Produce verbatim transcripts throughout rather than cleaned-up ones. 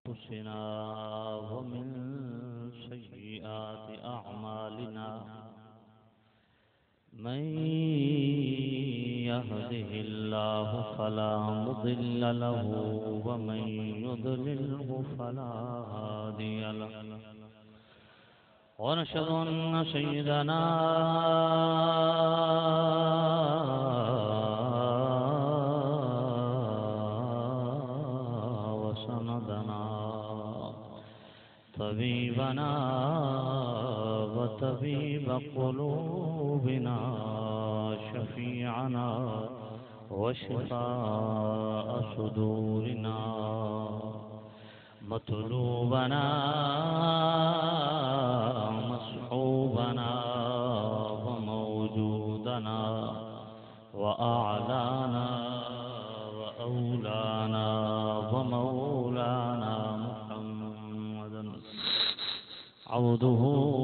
أنفسنا ومن سيئات أعمالنا من يهده الله فلا مضل له ومن يضلله فلا هادي له ونشهد أن سيدنا وسندنا طبيبنا وطبيب قلوبنا شفيعنا وشفاء صدورنا مطلوبنا مصحوبنا وموجودنا وأعلانا وأولانا ومولانا محمدا عبده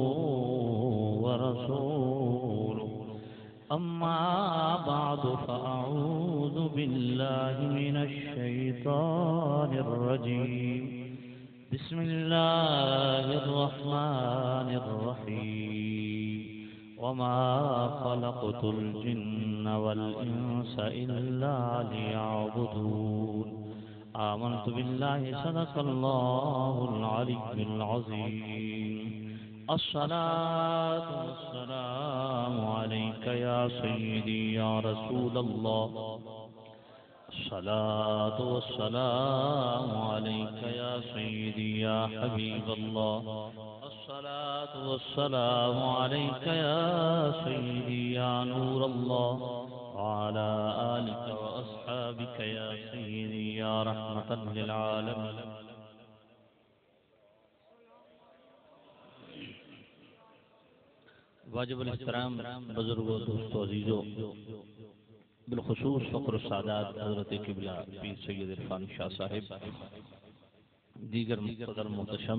ورسوله أما بعد فأعوذ بالله من الشيطان الرجيم بسم الله الرحمن الرحيم وما خلقت الجن والإنس إلا ليعبدون آمنت بالله صدق الله العلي العظيم الصلاة والسلام عليك يا سيدي يا رسول الله الصلاة والسلام عليك يا سيدي يا حبيب الله الصلاة والسلام عليك يا سيدي يا نور الله وعلى آلك وأصحابك يا سيدي يا رحمة للعالمين واجب الاحترام بزرگوں دوستو عزیزو بالخصوص فقر السادات حضرت قبلہ پیر سید عرفان شاہ صاحب دیگر مقتدر محتشم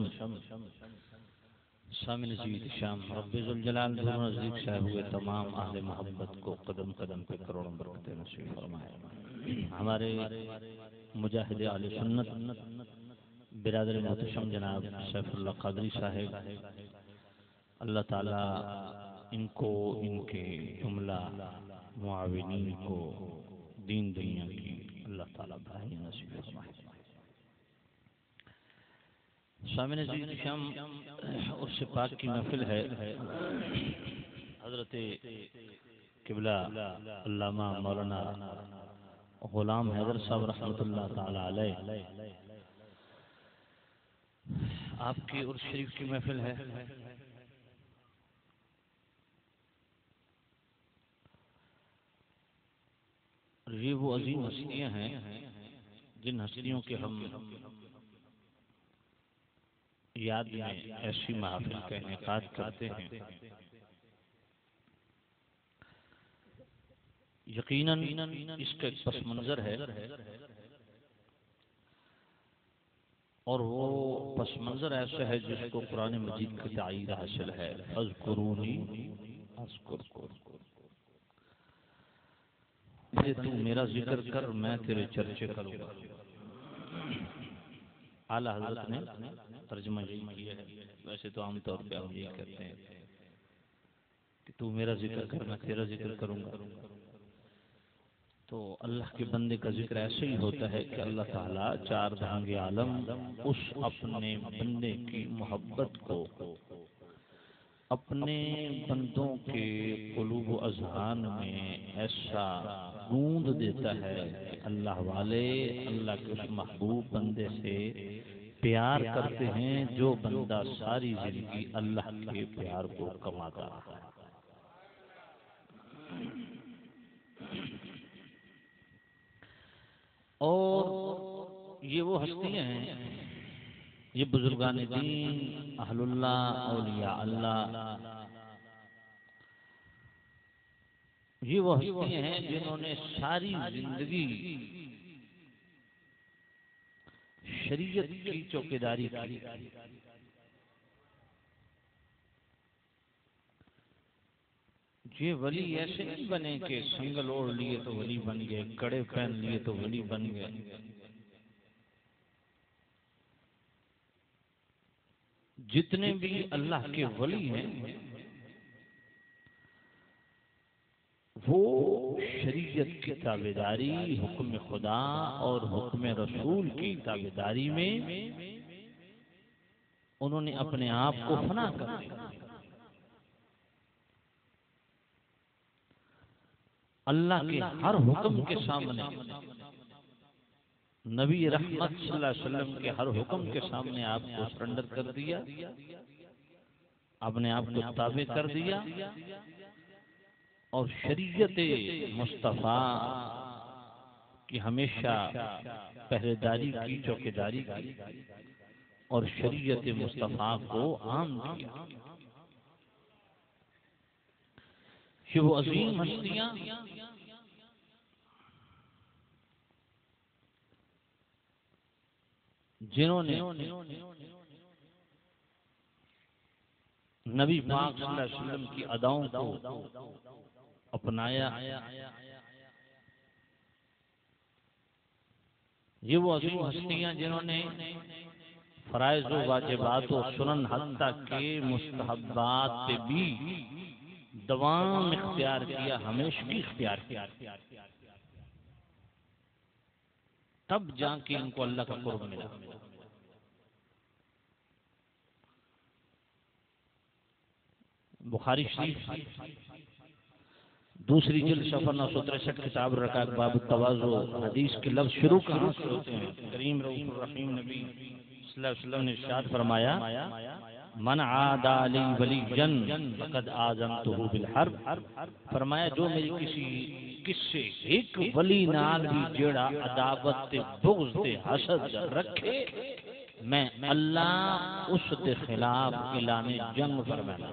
سامع نزید شام رب ذوالجلال دور نزدیک صاحب ہوئے تمام اہل محبت کو قدم قدم پہ کروڑوں برکتیں نصیب فرمائے. ہمارے مجاہد اہل سنت برادر محتشم جناب سیف اللہ قادری صاحب اللہ تعالیٰ ان کو ان کے جملہ معاونین کو دین دنیا کی اللہ تعالیٰ بھائی نصیب فرمائے. سامع نزید شام عرس پاک کی محفل ہے. حضرت قبلہ علامہ مولانا غلام حیدر صاحب رحمۃ اللہ تعالی علیہ آپ کی عرس شریف کی محفل ہے. یہ وہ عظیم ہستیاں ہیں جن ہستیوں کے ہم یاد میں ایسی محافل کا انعقاد کرتے ہیں. یقیناً اس کا ایک پس منظر ہے اور وہ پس منظر ایسا ہے جس کو قرآن مجید کی تائید حاصل ہے. اذکرونی اذکرکم، تو میرا ذکر کر میں تیرے چرچے کروں گا. اعلیٰ حضرت نے ترجمہ یہی کیا ہے. ویسے تو عام طور پہ ہم یہ کہتے ہیں کہ تو میرا ذکر کر میں تیرا ذکر کروں گا. تو اللہ کے بندے کا ذکر ایسے ہی ہوتا ہے کہ اللہ تعالیٰ چار جہان عالم اس اپنے بندے کی محبت کو اپنے بندوں کے قلوب و اذہان میں ایسا گونج دیتا ہے کہ اللہ والے اللہ کے اس محبوب بندے سے پیار کرتے ہیں جو بندہ ساری زندگی اللہ کے پیار کو کماتا ہے. اور یہ وہ ہستیاں ہیں، یہ بزرگان دین، اہل اللہ، اولیاء اللہ، یہ وہ ہستیاں ہیں جنہوں نے ساری زندگی شریعت کی چوکیداری کی. یہ ولی ایسے نہیں بنے کہ سنگل اوڑھ لیے تو ولی بن گئے، کڑے پہن لیے تو ولی بن گئے. جتنے بھی اللہ کے ولی ہیں وہ شریعت کی تابعداری، حکم خدا اور حکم رسول کی تابعداری میں انہوں نے اپنے آپ کو فنا کر دیا۔ اللہ کے ہر حکم کے سامنے، نبی رحمت صلی اللہ علیہ وسلم کے ہر حکم کے سامنے آپ کو سرنڈر کر دیا، اپنے آپ کو تابع کر دیا اور شریعت مصطفیٰ کی ہمیشہ پہریداری کی، چوکیداری کی اور شریعت مصطفیٰ کو عام کیا۔ کہ وہ عظیم ہستیاں جنہوں نے نبی پاک صلی اللہ علیہ وسلم کی اداؤں کو اپنایا، یہ وہ عظیم ہستیاں جنہوں نے فرائض و واجبات و سنن حتیٰ کے مستحبات پہ بھی دوام اختیار کیا، ہمیشگی اختیار کیا، تب جا کے ان کو اللہ کا قرب ملا۔ بخاری شریف دوسری جلد صفحہ نو سو تریسٹھ کتاب رکعت باب التواضع، حدیث کے لفظ شروع کہاں سے ہوتے ہیں؟ کریم رؤوف الرحیم نبی صلی اللہ علیہ وسلم نے ارشاد فرمایا، من عادى لي وليا فقد آذنته بالحرب، فرمایا جو میری کسی کسی ایک ولی نال بھی جڑا عداوت بغض تے حسد رکھے، میں اللہ اس دے خلاف اعلان جنگ فرمایا۔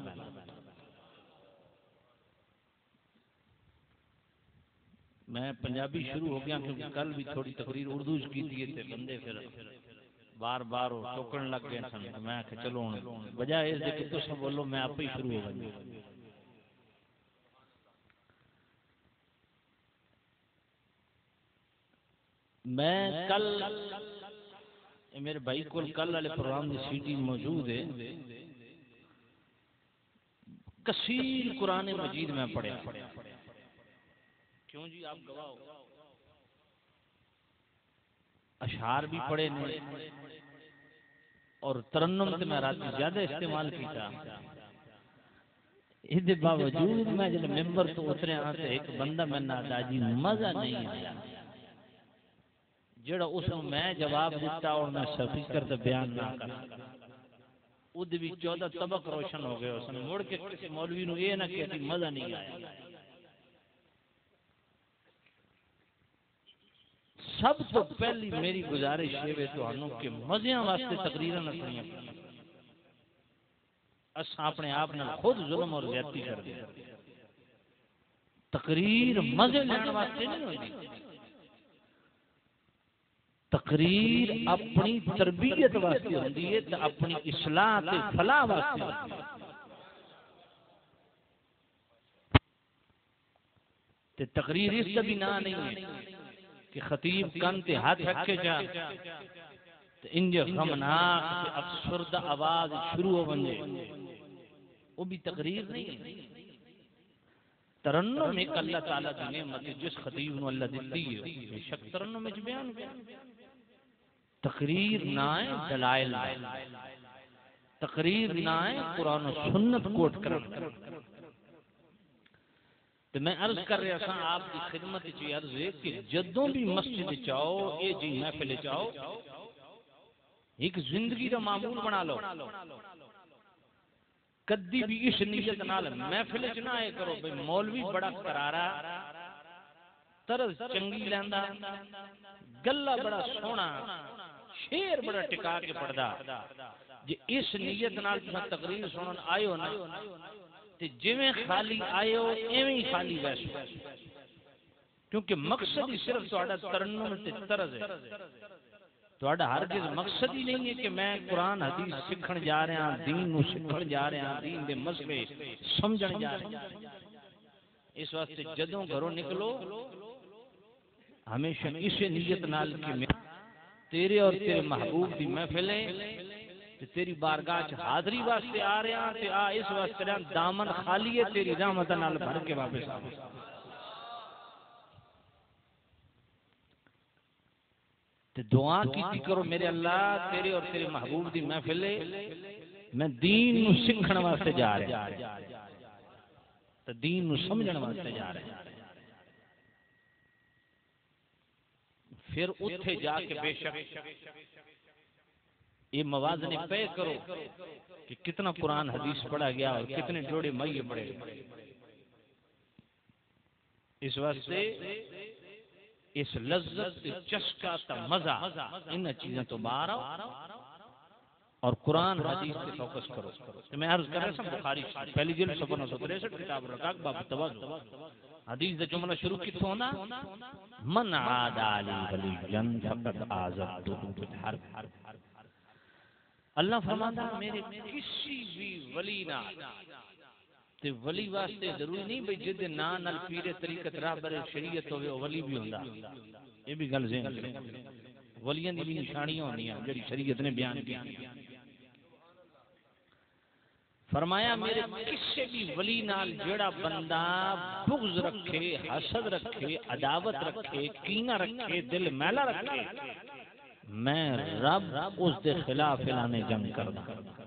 میں پنجابی شروع ہو گیا کیونکہ کل بھی تھوڑی تقریر اردو کی تھی تے بندے پھر بار بار ٹوکن لگ گئے سن، میں کہ چلو بجائے اس دے کہ تساں بولو میں آپ ہی شروع ہو گیا۔ میں کل میرے بھائی کو کل والے پروگرام کی سی ڈی موجود ہے، کثیر قرآن مجید میں پڑھا، کیوں جی آپ گواہ ہو، اشعار بھی پڑھے نے اور ترنم تے میں رات زیادہ استعمال کیتا۔ اس دے باوجود میں جب ممبر تو اترے ہاں تے ایک بندہ میں نادا جی مزہ نہیں آیا، جڑا اس ਨੂੰ میں جواب دیتا اور میں سپیکر تے بیان نہ کرا، اود بھی چودہ طبق روشن ہو گئے، اس نے مڑ کے کسی مولوی نو یہ نہ کہ مزہ نہیں آیا۔ سب تو پہلی میری گزارش ہے تانوں کہ مزیاں واسطے تقریراں نہ سنیاں، اساں اپنے آپ نال خود ظلم اور زیادتی کر دیں۔ تقریر مزے لینے واسطے نہیں ہوتی، تقریر اپنی تربیت واسطے ہوتی ہے، تے اپنی اصلاح تے فلاح واسطے ہوتی ہے۔ تے تقریر اس کا بھی نہ نہیں ہے کہ خطیب کن تے ہاتھ رکھے جا تے انج غمناک تے افسردہ آواز شروع ہو بنجے، وہ بھی تقریر نہیں ہے۔ ترنم ایک اللہ تعالیٰ کی نعمت ہے، جس خطیب نو اللہ دیتی ہے بے شک ترنم وچ بیان کیا۔ تقریر نہ ہے دلائل، تقریر نہ ہے قرآن و سنت کوٹ کرنا۔ تو میں عرض کر رہا تھا آپ کی خدمت چی عرض ہے کہ جدوں بھی مسجد چاہو، اے جی محفل چاہو، ایک زندگی کا معمول بنا لو، کدی بھی اس نیت نال محفل چ نہ آئے کرو بھئی مولوی بڑا کرارا، طرز چنگی لیندا، گلا بڑا سونا، شیر بڑا ٹکا کے پڑھدا، جی اس نیت نال تساں تقریر سنن آئے ہو نا تے جویں خالی آئے ہو ایویں ہی خالی ویسو، کیونکہ مقصد ہی صرف تہاڈا ترنم تے طرز ہے۔ تہاڈا ہرگز مقصد ہی نہیں ہے کہ میں قرآن حدیث سکھن جا رہا ہاں، دین نو سکھن جا رہا ہاں، دین دے مسئلے سمجھن جا رہا ہاں۔ اس واسطے جدوں گھروں نکلو ہمیشہ اس نیت نال کہ میں تیرے اور تیرے محبوب دی محفل ہے، تے تیری بارگاہ چ حاضری واسطے آ رہے ہیں تے آ اس واسطے رہاں دامن خالی ہے تیری رحمت نال بھر کے واپس آ تے دعا کیتی کرو میرے اللہ تیرے اور تیرے محبوب دی محفل میں دین نو سکھن واسطے جا رہا تے دین نو سمجھن واسطے جا رہا پھر اتھے جا کے بے شک یہ موازنے پے کرو کہ کتنا قرآن حدیث پڑھا گیا اور کتنے جوڑے مئیے پڑھے اس واسطے اس لذت چسکا تا مزہ ان چیزیں تو باہر آؤ اور قرآن حدیث پہ فوکس کرو تو میں عرض کر رہا ہوں بخاری پہلی جلد صفحہ نو سو تریسٹھ کتاب الرقاق باب التواضع حدیث دا جملہ شروع کتوں ہونا من عاد علی ولیًا فقد آذنته بالحرب اللہ فرماتا میرے کسی بھی ولی نہ تے ولی واسطے ضروری نہیں بھئی جد نا نال پیر طریقت راہبر شریعت ہوئے ولی بھی ہوندا یہ بھی گل ذہن کریں ولیاں دی بھی نشانیاں ہوندیاں جڑی شریعت نے بیان کی فرمایا میرے کسی بھی ولی نال جڑا بندہ بغض رکھے حسد رکھے عداوت رکھے کینہ رکھے دل میلا رکھے میں رب اس دے خلاف اعلان جنگ کردا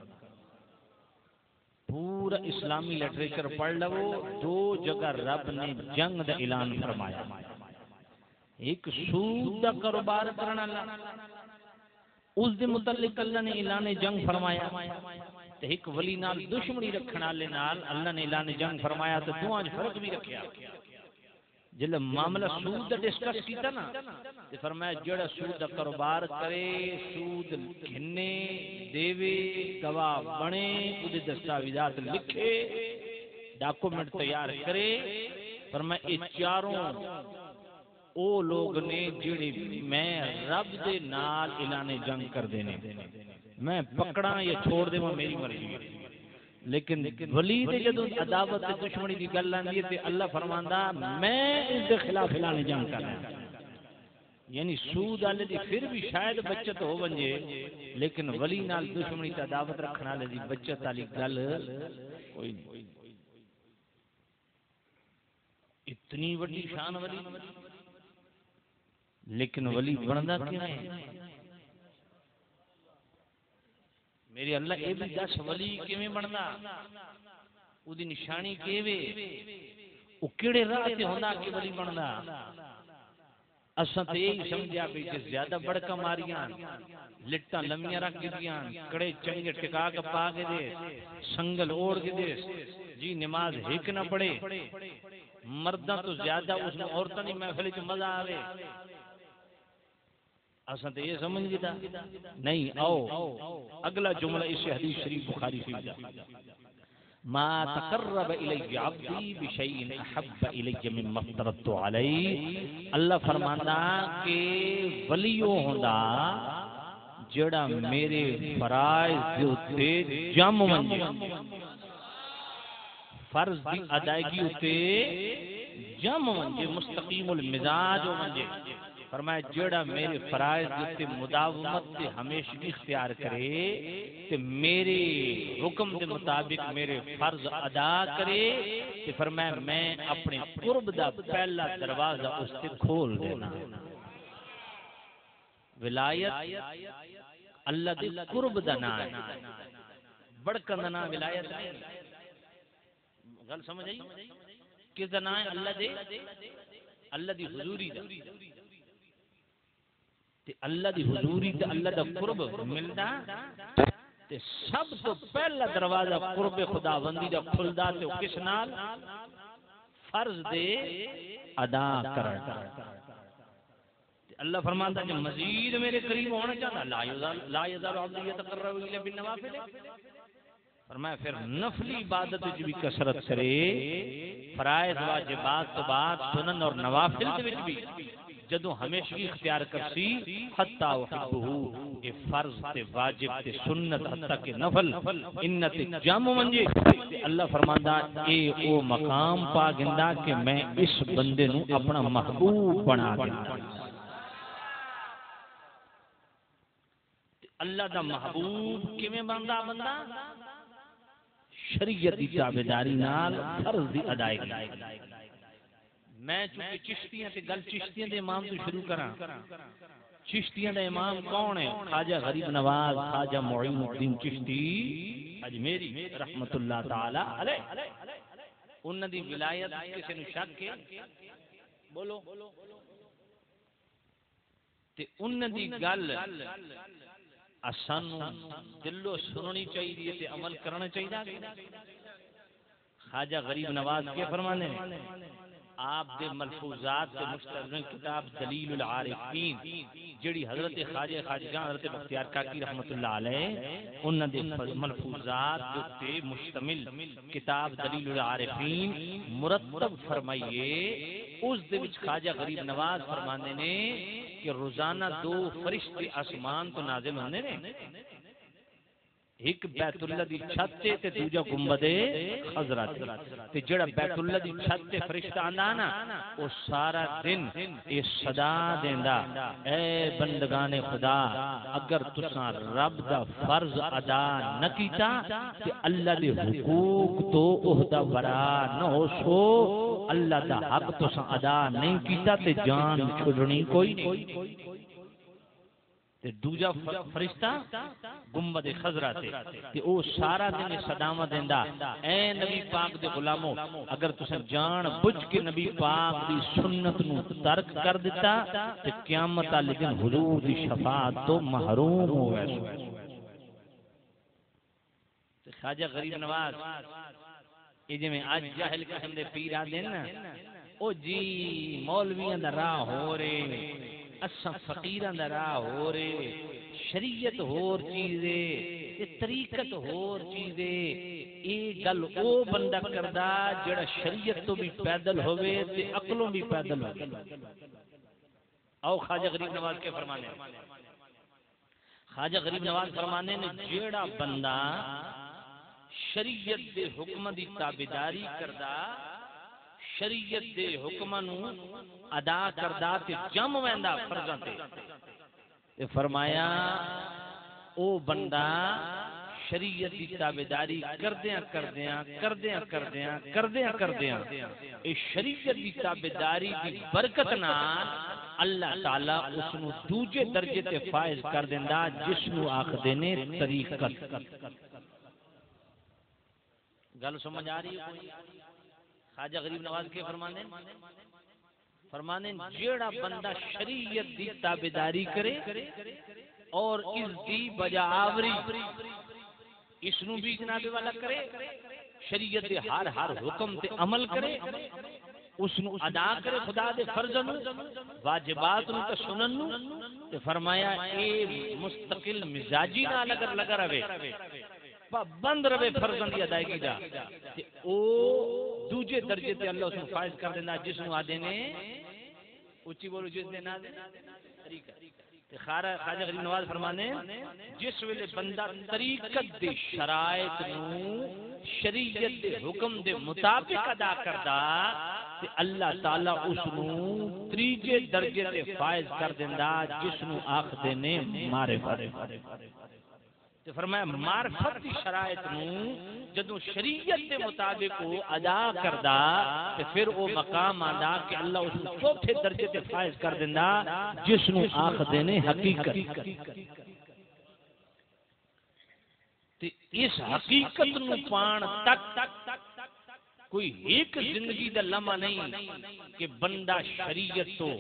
پورا اسلامی لٹریچر پڑھ لو دو جگہ رب نے جنگ دا اعلان فرمایا ایک سود دا کاروبار کرنا اللہ اس دے متعلق اللہ نے اعلان جنگ فرمایا تے ایک ولی نال دشمنی رکھنا والے نال اللہ نے اعلان جنگ فرمایا تو دوواں وچ فرق بھی رکھیا جلے معاملہ سود دا ڈسکس کیتا نا تے فرمایا جڑا سود دا کاروبار کرے سود گھنے دیوے گواہ بنے اودے دستاویزات لکھے ڈاکومنٹ تیار کرے فرمایا یہ چاروں او لوگ نے جڑے میں رب دے نال اعلان جنگ کر دینے میں پکڑا یا چھوڑ دے وہ میری مرضی ہے لیکن ولی دے جدوں عداوت تے دشمنی دی گل آندی ہے تے اللہ فرماندا میں اس دے خلاف اعلان جنگ کر رہا یعنی سود والے دی پھر بھی شاید بچت ہو ونجے لیکن ولی نال دشمنی تے عداوت رکھن والے دی بچت والی گل کوئی نہیں اتنی بڑی شان ولی لیکن ولی بندا کیوں ہے میری اللہ اے بھی دس ولی کیویں بندا او دی نشانی کیویں او کیڑے راہ تے ہوندا کہ ولی بندا اساں تے یہی سمجھیا بھی کہ زیادہ بڑکا ماریاں لٹاں لمیاں رکھ دیاں کڑے چنگے ٹکا کے پا کے دے سنگل اوڑ کے دے جی نماز ہک نہ پڑے مرداں تو زیادہ اس میں عورتاں دی محفل وچ مزہ آوے اساں تے یہ سمجھ گیا نہیں آؤ اگلا جملہ اس حدیث شریف بخاری شریف دا ما تقرب الی عبدی بشیء احب الی مما افترضت علیہ اللہ فرماندا کہ ولیو ہوندا جڑا میرے فرائض دے اوتے جم ونجے فرض دی ادائیگی اوتے جم ونجے مستقیم المزاج ونجے فرمایا جڑا میرے فرائض تے مداومت تے ہمیشگی اختیار کرے تے میرے حکم دے مطابق میرے فرض ادا کرے تے فرمایا میں اپنے قرب دا پہلا دروازہ اس تے کھول دینا ولایت اللہ دے قرب دا نام ہے بڑکن دا نام ولایت نہیں گل سمجھ آئی کس دا نام ہے اللہ دے اللہ دی حضوری دا تے اللہ دی حضوری تے اللہ دا قرب ملدا تے سب تو پہلا دروازہ قرب خداوندی دا کھلدا تے کس نال فرض دے ادا کرن تے اللہ فرماندا کہ مزید میرے قریب ہونا چاہتا لا یزال لا یزال عبدی یتقرب الی بالنوافل فرمایا پھر نفلی عبادت وچ بھی کثرت کرے فرائض واجبات تو بعد سنن اور نوافل دے وچ بھی جدوں ہمیشگی اختیار کرسی حتی وحبہ اے فرض تے واجب تے سنت حتی کہ نفل انت جم منجے اللہ فرماندا اے او مقام پا گندا کہ میں اس بندے نو اپنا محبوب بنا دوں اللہ دا محبوب کیویں بندا بندہ شریعت دی تابعداری نال فرض دی ادائیگی. میں چونکہ چشتیاں تے گل چشتیاں دے امام تو شروع کراں. چشتیاں دا امام کون ہے؟ خواجہ غریب نواز خواجہ معین الدین چشتی اجمیری رحمت اللہ تعالی علیہ. انہاں دی ولایت کسے نوں شک ہے؟ بولو. تے انہاں دی گل اسانو دلو سننی چاہیے تے عمل کرنا چاہیے. خواجہ غریب نواز کے فرمانے ہیں آپ دے ملفوظات دے مستدرن کتاب دلیل العارفین جڑی حضرت خواجہ خواجگاں حضرت بختیار کاکی رحمت اللہ علیہ انہاں دے ملفوظات تے مشتمل کتاب دلیل العارفین مرتب فرمائیے. اس دے وچ خواجہ غریب نواز فرمانے نے کہ روزانہ دو فرشتے آسمان تو نازل ہوندے نے. ایک بیت اللہ دی چھت تے دوجا گنبد خضرا تے جڑا بیت اللہ دی چھت تے فرشتہ آندا نا او سارا دن اے صدا دیندا اے بندگان خدا اگر تساں رب دا فرض ادا نہ کیتا تے اللہ دے حقوق تو عہدہ برا نہ ہو سو. اللہ دا حق تساں ادا نہیں کیتا تے جان چھڑنی کوئی نہیں. تے دوجا فرشتہ گنبد خضرا تے تے او سارا دن صداواں دیندا اے نبی پاک دے غلامو اگر تساں جان بوجھ کے نبی پاک دی سنت نو ترک کر دیتا تے قیامت والے دن حضور دی شفاعت تو محروم ہو گئے. تے خواجہ غریب نواز اے جویں اج جاہل قسم دے پیر آندے نا او جی مولویاں دا راہ ہو رے اساں فقیراں دا راہ ہو رے شریعت ہور چیز ہے طریقت ہور چیز ہے. اے گل او بندہ کردا جڑا شریعت تو بھی پیدل ہوئے تے عقلوں بھی پیدل ہوئے. او خواجہ غریب نواز کے فرمانے خواجہ غریب نواز فرمانے نے جیڑا بندہ شریعت دے حکم دی تابعداری کردا شریعت دے حکماں نو ادا کردا تے جم ویندا فرضاں تے تے فرمایا او بندہ شریعت دی تابعداری کردیاں کردیاں کردیاں کردیاں کردیاں کردیاں اے شریعت دی تابعداری دی برکت نال اللہ تعالی اس نو دوجے درجے تے فائز کر دیندا جس نو آکھدے نے طریقت. گل سمجھ آ رہی ہے؟ خواجہ غریب نواز کے فرمانے فرمانے جیڑا بندہ شریعت دی تابعداری کرے اور اس دی بجا آوری اس نو بھی جناب والا کرے شریعت دے ہر ہر حکم تے عمل کرے اس نو ادا کرے خدا دے فرض نو واجبات نو تے سنن نو تے فرمایا اے مستقل مزاجی نال اگر لگا رہے بند رہے فرضاں دی ادائیگی دا تے او دوجے درجے تے اللہ اس نو فائز کر دیندا جس نو آدے نے اونچی بولو جس دے نا طریقہ. تے خواجہ غریب نواز فرمانے جس ویلے بندہ طریقت دے شرائط نو شریعت دے حکم دے مطابق ادا کردا تے اللہ تعالی اس نو تیجے درجے تے فائز کر دیندا جس نو آکھدے نے معرفت. تے فرمایا معرفت دی شرائط نو جدوں شریعت دے مطابق وہ ادا کردا تے پھر وہ مقام آندا کہ اللہ اس کو چوتھے درجے تے فائز کر دیندا جس نو آکھدے نے حقیقت. تے اس حقیقت نو پان تک کوئی ایک زندگی دا لمحہ نہیں کہ بندہ شریعت تو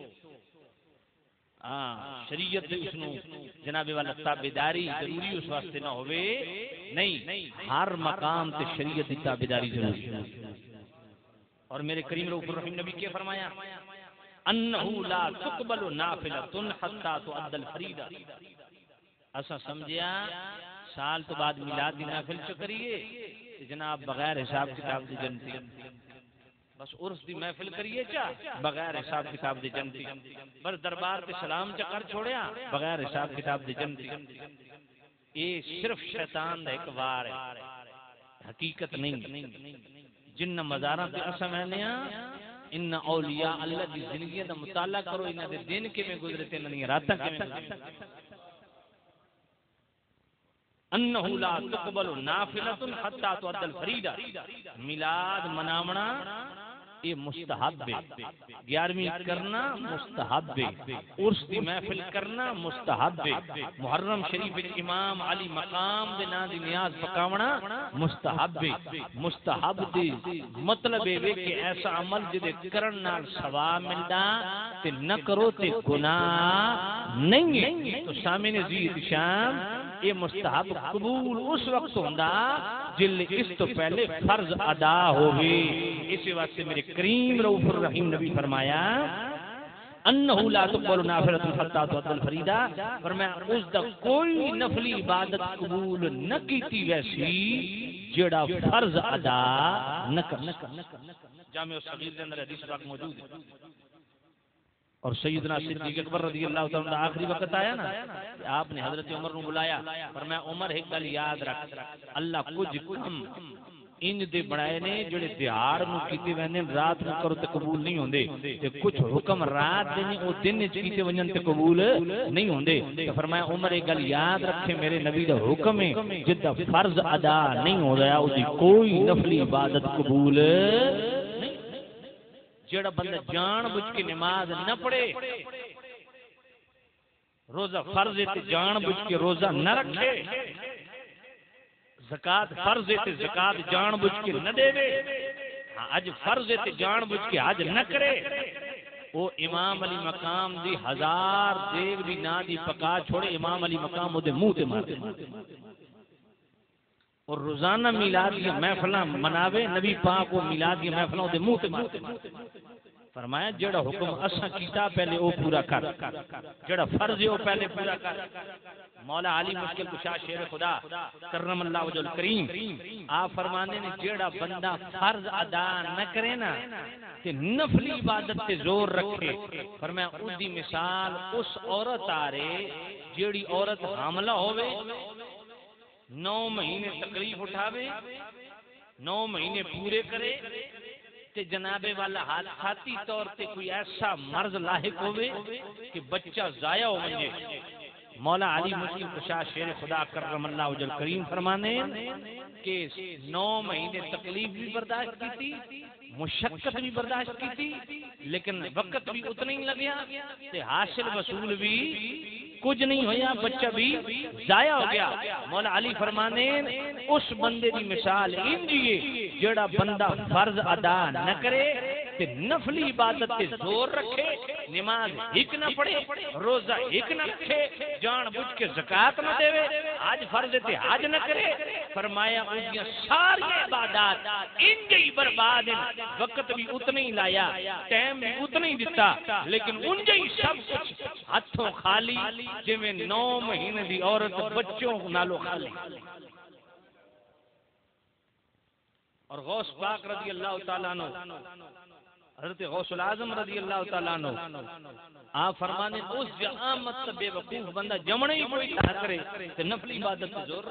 ہاں شریعت اس نو جناب والا تابعداری ضروری اس واسطے نہ ہوئے نہیں ہر مقام تے شریعت دی تابعداری ضروری ہے. اور میرے کریم رؤوف الرحیم نبی کے فرمایا انہو لا تقبل نافلۃ حتی تؤدى الفریضہ. اسا سمجھیا سال تو بعد میلاد دی نافل چکریے جناب بغیر حساب کتاب دی جنتی بس عرس دی محفل کریے چا بغیر حساب کتاب دی جنتی بس دربار تے سلام چا کر چھوڑیا بغیر حساب کتاب دی جنتی. یہ صرف شیطان دا ایک وار ہے حقیقت نہیں. جن مزاراں تے اساں ویندے ہاں ان اولیاء اللہ دی زندگی دا مطالعہ کرو انہاں دے دن کیویں گزرے تے انہاں دی راتاں کیویں. انہ لا تقبل نافلۃ حتی تؤدى الفریضہ، میلاد مناونا یہ مستحب ہے، گیارہویں کرنا مستحب ہے، عرس دی محفل کرنا مستحب ہے، محرم شریف امام علی مقام دے نا دی نیاز پکاونا مستحب ہے۔ مستحب دی مطلب ہے کہ ایسا عمل جدے کرن نال ثواب ملدا تے نہ کرو تے گناہ نہیں ہے۔ تو سامعین عزیز شام یہ مستحب قبول اس وقت ہوندا جل اس تو پہلے فرض ادا ہوئے۔ اسی واسطے میرے کریم رؤوف الرحیم نبی فرمایا انہ لا تقبل نافلۃ حتی تؤدى الفریضہ، فرمایا اس دا کوئی نفلی عبادت قبول نہ کیتی ویسی جڑا فرض ادا نہ کر۔ جامع الصغیر کے اندر حدیث پاک موجود ہے۔ اور سیدنا صدیق اکبر رضی اللہ تعالیٰ عنہ آخری وقت آیا نا، آپ نے حضرت عمر کو بلایا، فرمایا عمر ایک گل یاد رکھ، اللہ کچھ کم انج دے بنائے نے جڑے دیہار نو کیتے ویندے رات نو کرو تے قبول نہیں ہوندے، تے کچھ حکم رات دے نہیں او دن وچ کیتے ونجن تے قبول نہیں ہوندے۔ تے فرمایا عمر ایک گل یاد رکھے، میرے نبی دا حکم ہے جدا فرض ادا نہیں ہو رہا اس دی کوئی نفلی عبادت قبول نہیں۔ جڑا بندہ جان بوجھ کے نماز نہ پڑھے، روزہ فرض ہے جان بوجھ کے روزہ نہ رکھے، زکات فرض ہے زکات جان بوجھ کے نہ دے، حج فرض ہے جان بوجھ کے حج نہ کرے، وہ امام علی مقام دی ہزار دیگ بھی نہ دی پکا چھوڑے، امام علی مقام وہ دے منہ تے مار دے۔ اور روزانہ میلاد کی محفلاں مناوے، نبی پاک کو میلاد کی محفلاں دے منہ تے مار دے۔ فرمایا جڑا حکم اساں کیتا پہلے او پورا کر، جڑا فرض ہے او پہلے پورا کر۔ مولا علی مشکل کشا شیر خدا کرم اللہ وجہ الکریم آپ فرمانے نے جڑا بندہ فرض ادا نہ کرے نا تے نفلی عبادت تے زور رکھے، فرمایا اس دی مثال اس عورت آرے جیڑی عورت حاملہ ہوئے، نو مہینے تکلیف اٹھاوے، نو مہینے پورے کرے تے جنابے والا حادثاتی طور تے کوئی ایسا مرض لاحق ہوئے کہ بچہ ضائع ہو گئے۔ مولا علی مشکل کشا شیر خدا کرم اللہ وجہ الکریم فرمانے کہ نو مہینے تکلیف بھی برداشت کی تھی، مشقت بھی برداشت کی تھی، لیکن وقت بھی اتنا ہی لگیا تے حاصل وصول بھی کچھ نہیں ہویا، بچہ بھی ضائع ہو گیا۔ مولا علی فرمانے اس بندے دی مثال انجیے جڑا بندہ فرض ادا نہ کرے تے نفلی عبادت تے زور رکھے، نماز ایک نہ پڑھے، روزہ ایک نہ رکھے، جان بوجھ کے زکات نہ دے، حج فرض تے حج نہ کرے، فرمایا ان ساری عبادات انجی برباد ہیں، وقت بھی اتنا ہی لایا، ٹائم بھی اتنا ہی دیتا، لیکن انجی سب کچھ ہاتھوں خالی جویں نو مہینے دی عورت بچوں نالو خالی۔ اور غوث پاک رضی اللہ تعالیٰ عنہ، حضرت غوث العظم رضی اللہ تعالیٰ عنہ آپ فرمانے اس جہامت سے بے وقوف بندہ جمنے ہی کوئی نہ کرے کہ نفلی عبادت سے زور۔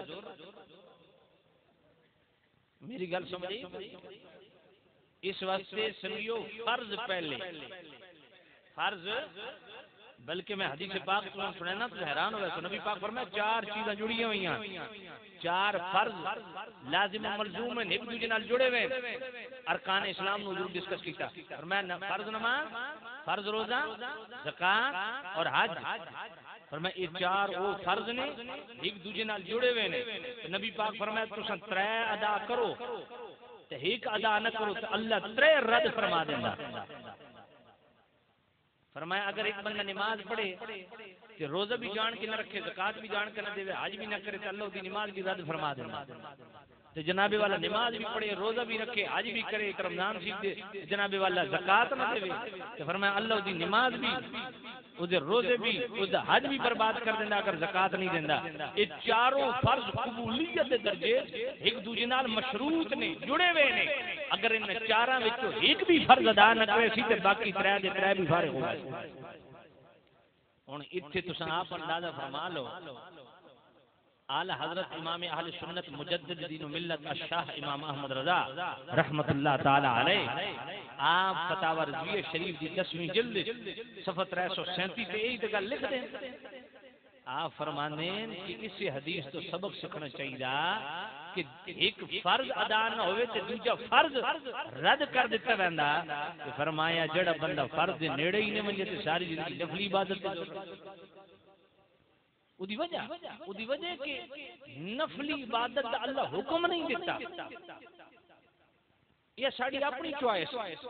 میری گل سمجھے اس واسطے سمجھو فرض پہلے، فرض بلکہ میں حدیث پاک سنے نا تو حیران ہو گیا، تو نبی پاک فرمایا چار چیزاں جڑی ہوئی ہیں، چار فرض لازم و ملزوم ہیں، ایک دوسرے نال جڑے ہوئے، ارکان اسلام نو ضرور ڈسکس کیتا، فرمایا فرض نماز، فرض روزہ، زکات اور حج، فرمایا یہ چار وہ فرض نے ایک دوسرے نال جڑے ہوئے نے۔ نبی پاک فرمایا تساں ترے ادا کرو تے ایک ادا نہ کرو تو اللہ ترے رد فرما دیندا۔ فرمایا اگر ایک بندہ نماز پڑھے کہ روزہ بھی جان کے نہ رکھے، زکات بھی جان کے نہ دے، حج بھی نہ کرے تو اللہ کی نماز بھی رد فرما دینا۔ تو جناب والا نماز بھی پڑھے، روزہ بھی رکھے، حج بھی کرے، رمضان شریف دے، جناب والا زکات نہ دے تو فرمایا اللہ دی نماز بھی، اسے روزے بھی، اسے حج بھی برباد کر دینا اگر زکات نہیں دینا۔ یہ چاروں فرض قبولیت دے درجے ایک دوسرے نال مشروط نے، جڑے ہوئے نے، اگر ان چاراں وچوں ایک بھی فرض ادا نہ کرے سی تے باقی ترے دے ترے بھی فارغ ہو گئے۔ ہن ایتھے تساں آپ اندازہ فرما لو، اعلی حضرت امام اہل سنت مجدد دین و ملت الشاہ امام احمد رضا رحمت اللہ تعالی علیہ، آپ فتاوی رضویہ شریف دی دسویں جلد صفحہ تین سو سینتیس تے یہی گل لکھ دیں، آپ فرمانے کہ اس حدیث تو سبق سکھنا چاہیے کہ ایک فرض ادا نہ ہوئے تے دوجا فرض رد کر دیتا ویندا تے فرمایا جڑا بندہ فرض دے نیڑے ہی نہیں منجے تے ساری زندگی نفلی عبادت تے او دی وجہ او دی وجہ کہ نفلی عبادت دا اللہ حکم نہیں دیتا، یہ ساری اپنی چوائس،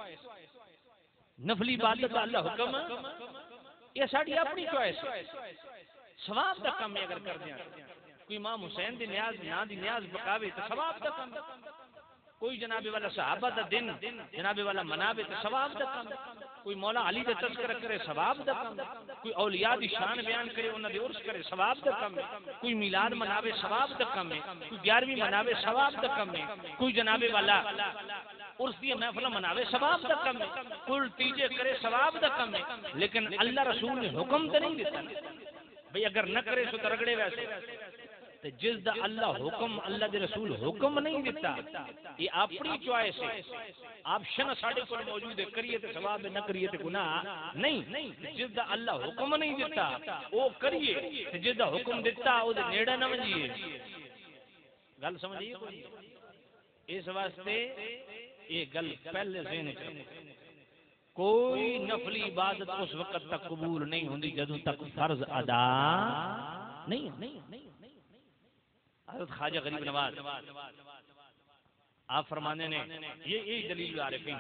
نفلی عبادت دا اللہ حکم یہ ساری اپنی چوائس، ثواب دا کم ہے اگر کر دیا کوئی امام حسین دی نیاز نہ دی نیاز پکاوے تو ثواب دا کم، کوئی جناب والا صحابہ دا دن جناب والا مناوے تو ثواب دا کم، کوئی مولا علی دا تذکرہ کرے ثواب دا کم، کوئی اولیاء دی شان بیان کرے انہاں دے عرس کرے ثواب دا کم ہے، کوئی میلاد مناوے ثواب دا کم ہے، کوئی گیارہویں مناوے ثواب دا کم ہے، کوئی جناب والا عرس دی محفل مناوے ثواب دا کم ہے، کل تیجے کرے ثواب دا کم ہے، لیکن اللہ رسول نے حکم تے نہیں دیتا بھئی اگر نہ کرے سو ترگڑے ویسے تے جس دا اللہ حکم اللہ دے رسول حکم نہیں دیتا یہ اپنی چوائس ہے، آپشن ساڈے کول موجود ہے، کریے تے ثواب ہے نہ کریے تے گناہ نہیں، جس دا اللہ حکم نہیں دیتا او کریے تے جس دا حکم دیتا او دے نیڑے نہ ونجیے، گل سمجھیے کوئی؟ اس واسطے یہ گل پہلے ذہن وچ کوئی نفلی عبادت اس وقت تک قبول نہیں ہوندی جدوں تک فرض ادا نہیں۔ حضرت خواجہ غریب نواز آپ فرمانے نے یہ یہی دلیل عارفین،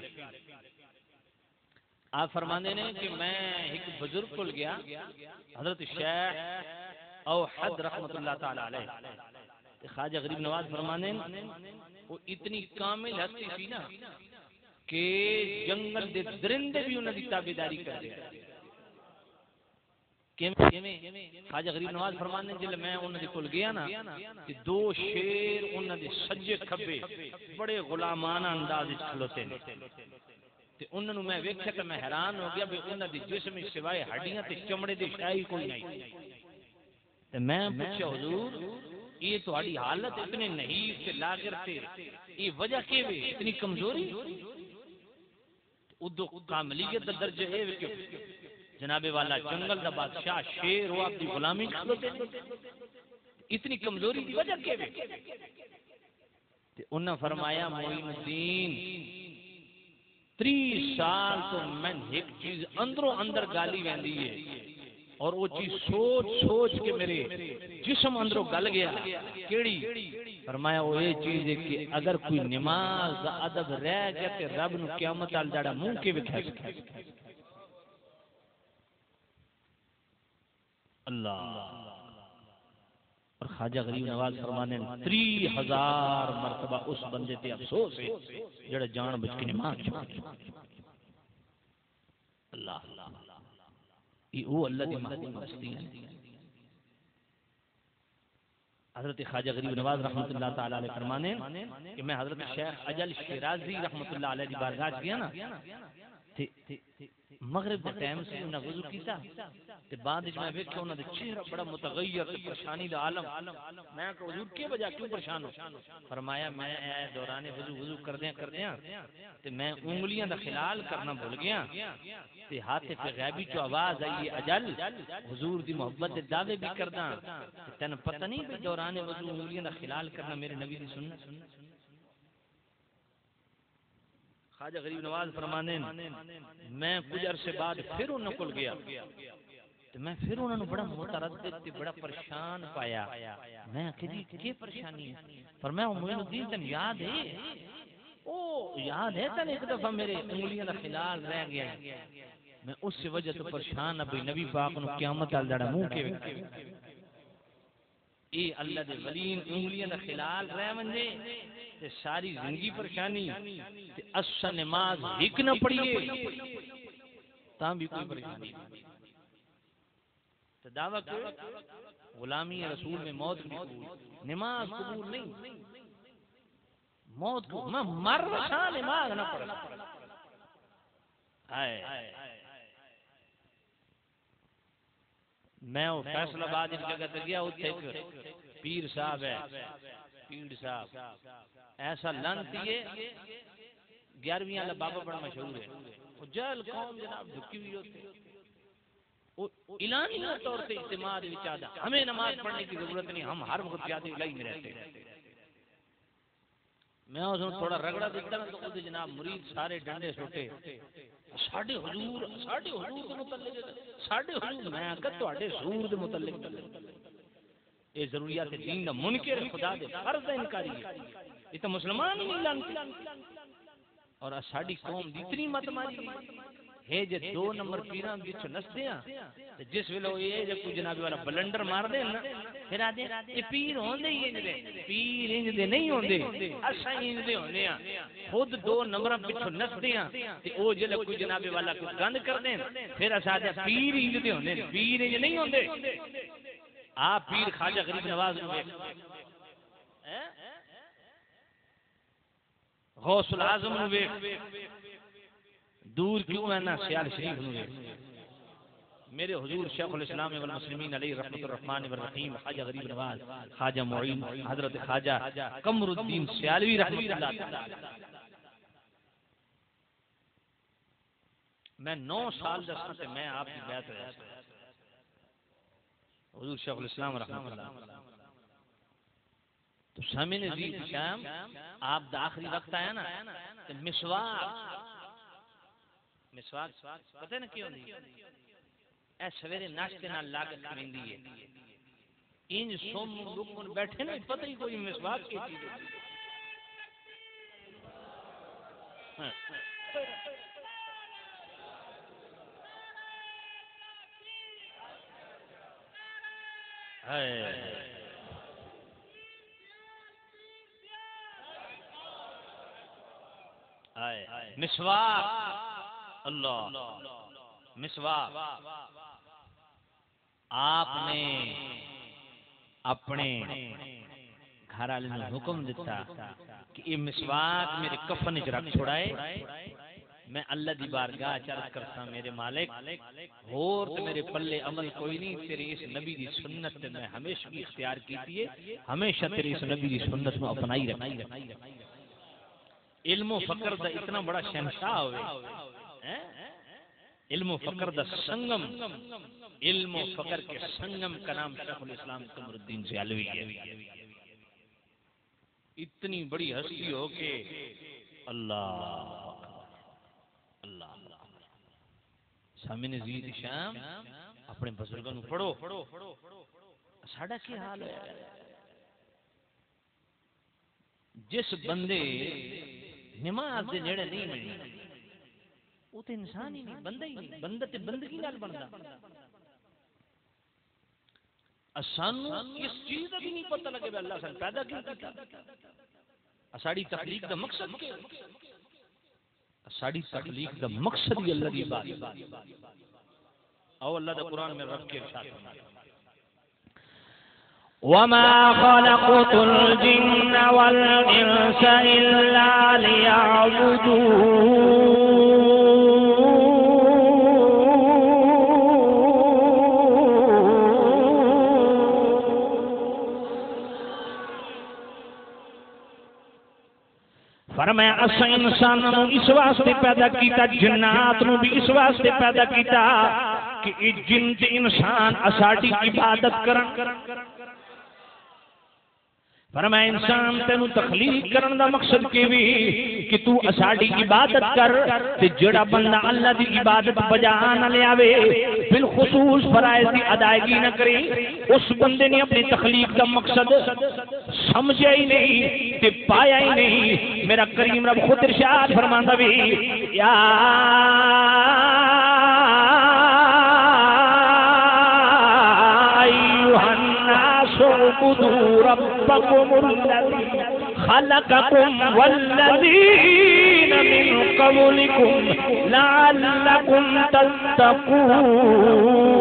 آپ فرمانے نے کہ میں ایک بزرگ کو گیا حضرت شیخ اوحد رحمت اللہ تعالی علیہ، خواجہ غریب نواز فرمانے وہ اتنی کامل ہستی تھی نا کہ جنگل دے درندے بھی انہاں دی تابعداری کر دیا، خواجہ غریب نواز فرمانے جلے میں انہاں دے کول گیا نا کہ دو شیر انہاں دے سجے کھبے بڑے غلامانہ انداز وچ کھلوتے نے تے انہاں نوں میں ویکھیا تے میں حیران ہو گیا کہ انہاں دی جسم سوائے ہڈیاں تے چمڑے دی شے کوئی نہیں، تے میں پوچھا حضور یہ تہاڈی حالت اتنے نحیف تے لاغر تے یہ وجہ کی ہے اتنی کمزوری؟ ادو کاملیت دا درجہ ہے کہ جناب والا جنگل دا بادشاہ شیر ہو اپنی غلامی کھلوتے اتنی کمزوری دی وجہ کیا ہے؟ تے انہاں فرمایا معین الدین تری سال تو میں ایک چیز اندروں اندر گالی ویندی ہے اور وہ چیز سوچ سوچ کے میرے جسم اندروں گل گیا، کیڑی؟ فرمایا وہ یہ چیز ہے کہ اگر کوئی نماز دا ادب رہ گیا تے رب نو قیامت ال جڑا منہ کے وکھا اللہ۔ اور خواجہ غریب نواز فرمانے تری ہزار مرتبہ اس بندے تے افسوس ہے جڑا جان بچ کے نماز چھوڑ اللہ یہ وہ اللہ دی محبوب ہستی ہے۔ حضرت خواجہ غریب نواز رحمت اللہ تعالی علیہ فرمانے کہ میں حضرت شیخ اجل شیرازی رحمت اللہ علیہ دی بارگاہ گیا نا مغرب کے ٹائم سے انہاں وضو کیتا تے بعد وچ میں ویکھیا انہاں دے چہرہ بڑا متغیر تے پریشانی دا عالم، میں کہ حضور کی وجہ کیوں پریشان ہو؟ فرمایا میں دوران وضو وضو کردیاں کردیاں تے میں انگلیاں دا خلال کرنا بھول گیا تے ہاتھ پہ غیبی جو آواز آئی اجل حضور دی محبت دے دعوے بھی کردا تینوں پتہ نہیں کہ دوران وضو انگلیاں دا خلال کرنا میرے نبی دی سنت؟ خواجہ غریب نواز فرمانے میں کچھ عرصے بعد پھر انہوں کو گیا تو میں پھر انہوں نے بڑا متردد تے بڑا پریشان پایا، میں کہ جی کیا پریشانی ہے؟ فرمایا معین الدین تن یاد ہے او یاد ہے تن ایک دفعہ میرے انگلیاں دا خلال رہ گیا میں اس وجہ تو پریشان ابھی نبی پاک نو قیامت ال جڑا منہ کے اے اللہ دے ولین انگلیاں دا خلال رہ ونجے تے ساری زندگی پریشانی تے اصل نماز ہک نہ پڑھیے تاں بھی کوئی پریشانی تے دعویٰ کہ غلامی رسول میں موت بھی قبول، نماز قبول نہیں، موت کو میں مر رہا نماز نہ پڑھا ہائے۔ میں وہ فیصل آباد اس جگہ تے گیا اتنے ایک پیر صاحب ہے، پیر صاحب ایسا لانتی ہے، گیارہویں والا بابا بڑا مشہور ہے، وہ جہل قوم جناب جھکی ہوئی ہوتی اعلانیہ طور سے اجتماع وچادا ہمیں نماز پڑھنے کی ضرورت نہیں، ہم ہر وقت یاد الہی میں رہتے ہیں۔ میں اس نے تھوڑا رگڑا دیتا نا تو وہ جناب مرید سارے ڈنڈے چھوٹے ساڈے حضور ساڈے حضور دے متعلق ساڈے حضور میں کہ تواڈے حضور دے متعلق اے ضروریات دین دا منکر خدا دے فرض انکاری ہے، یہ تو مسلمان ہی نہیں لانتے۔ اور ساڈی قوم دی اتنی مت ماری ہے جے دو نمبر پیراں وچ نسدے ہاں تے جس ویلے اے جے کوئی جناب والا بلنڈر مار دے نا پھر آدے اے پیر ہوندے ہی انج دے پیر انج دے نہیں ہوندے اساں انج دے ہوندے ہاں خود دو نمبراں وچ نسدے ہاں تے او جے کوئی جناب والا کوئی گند کر دین پھر اساں دے پیر انج دے ہوندے پیر انج نہیں ہوندے۔ آپ پیر خواجہ غریب نواز نو غوث العظم نو ویکھ دور کیوں ہے نا سیال شریف نو ویکھ میرے حضور شیخ الاسلام والمسلمین علیہ رحمۃ الرحمن والرحیم خواجہ غریب نواز خواجہ معین حضرت خواجہ قمر الدین سیالوی رحمۃ اللہ تعالی۔ میں نو سال دساں تے میں آپ کی بیعت ہویا حضور شیخ الاسلام رحمۃ اللہ تو سامع نزید شام آپ دا آخری وقت آیا نا تے مسواک مسواک پتہ نا کی ہوندی اے سویرے ناشتے نال لا کے کھویندی ہے انج سوم لوگوں بیٹھے نا پتہ ہی کوئی مسواک کی چیز ہے۔ مسواک اللہ مسواک آپ نے اپنے گھر والے نے حکم دیتا کہ یہ مسواک میرے کفن وچ رکھ چھڑائے میں اللہ دی بارگاہ عرض کرتا میرے مالک اور تے میرے پلے عمل کوئی نہیں تیری اس نبی دی سنت تے میں ہمیشہ کی اختیار کیتی ہے ہمیشہ تیری اس نبی دی سنت نو اپنائی رکھنا۔ علم و فقر دا اتنا بڑا شہنشاہ ہوئے علم و فقر دا سنگم علم و فقر کے سنگم کا نام شیخ الاسلام قمر الدین سیالوی ہے۔ اتنی بڑی ہستی ہو کہ اللہ اللہ سامع نزید شام اپنے بزرگوں نو پڑھو ساڈا کی حال ہے جس بندے نماز دے نیڑے نہیں ملنی وہ تے انسان ہی نہیں بندہ ہی نہیں بندہ تے بندگی نال بندا۔ اسانو اس چیز دا بھی نہیں پتہ لگے کہ اللہ سن پیدا کیوں کیتا ساڈی تخلیق دا مقصد کیا ساڈی تخلیق دا مقصد ہی اللہ دی عبادت۔ او اللہ دا قرآن میں رب کے ارشاد فرمایا وما خلقت الجن والانس الا ليعبدون فرمایا اساں انساناں نو اس واسطے پیدا کیتا جنات نو بھی اس واسطے پیدا کیتا کہ جن تے انسان اساڈی عبادت کرن۔ فرمایا انسان تینو تخلیق کرن دا مقصد کی بھی کہ تو اساڈی عبادت کر تے جڑا بندہ اللہ دی عبادت بجا نہ لے آوے بالخصوص فرائض دی ادائیگی نہ کرے اس بندے نے اپنی تخلیق دا مقصد سمجھا ہی نہیں تے پایا ہی نہیں۔ میرا کریم رب خود ارشاد فرماندا بھی یا اعبدوا ربكم الذي خلقكم والذين من قبلكم لعلكم تتقون۔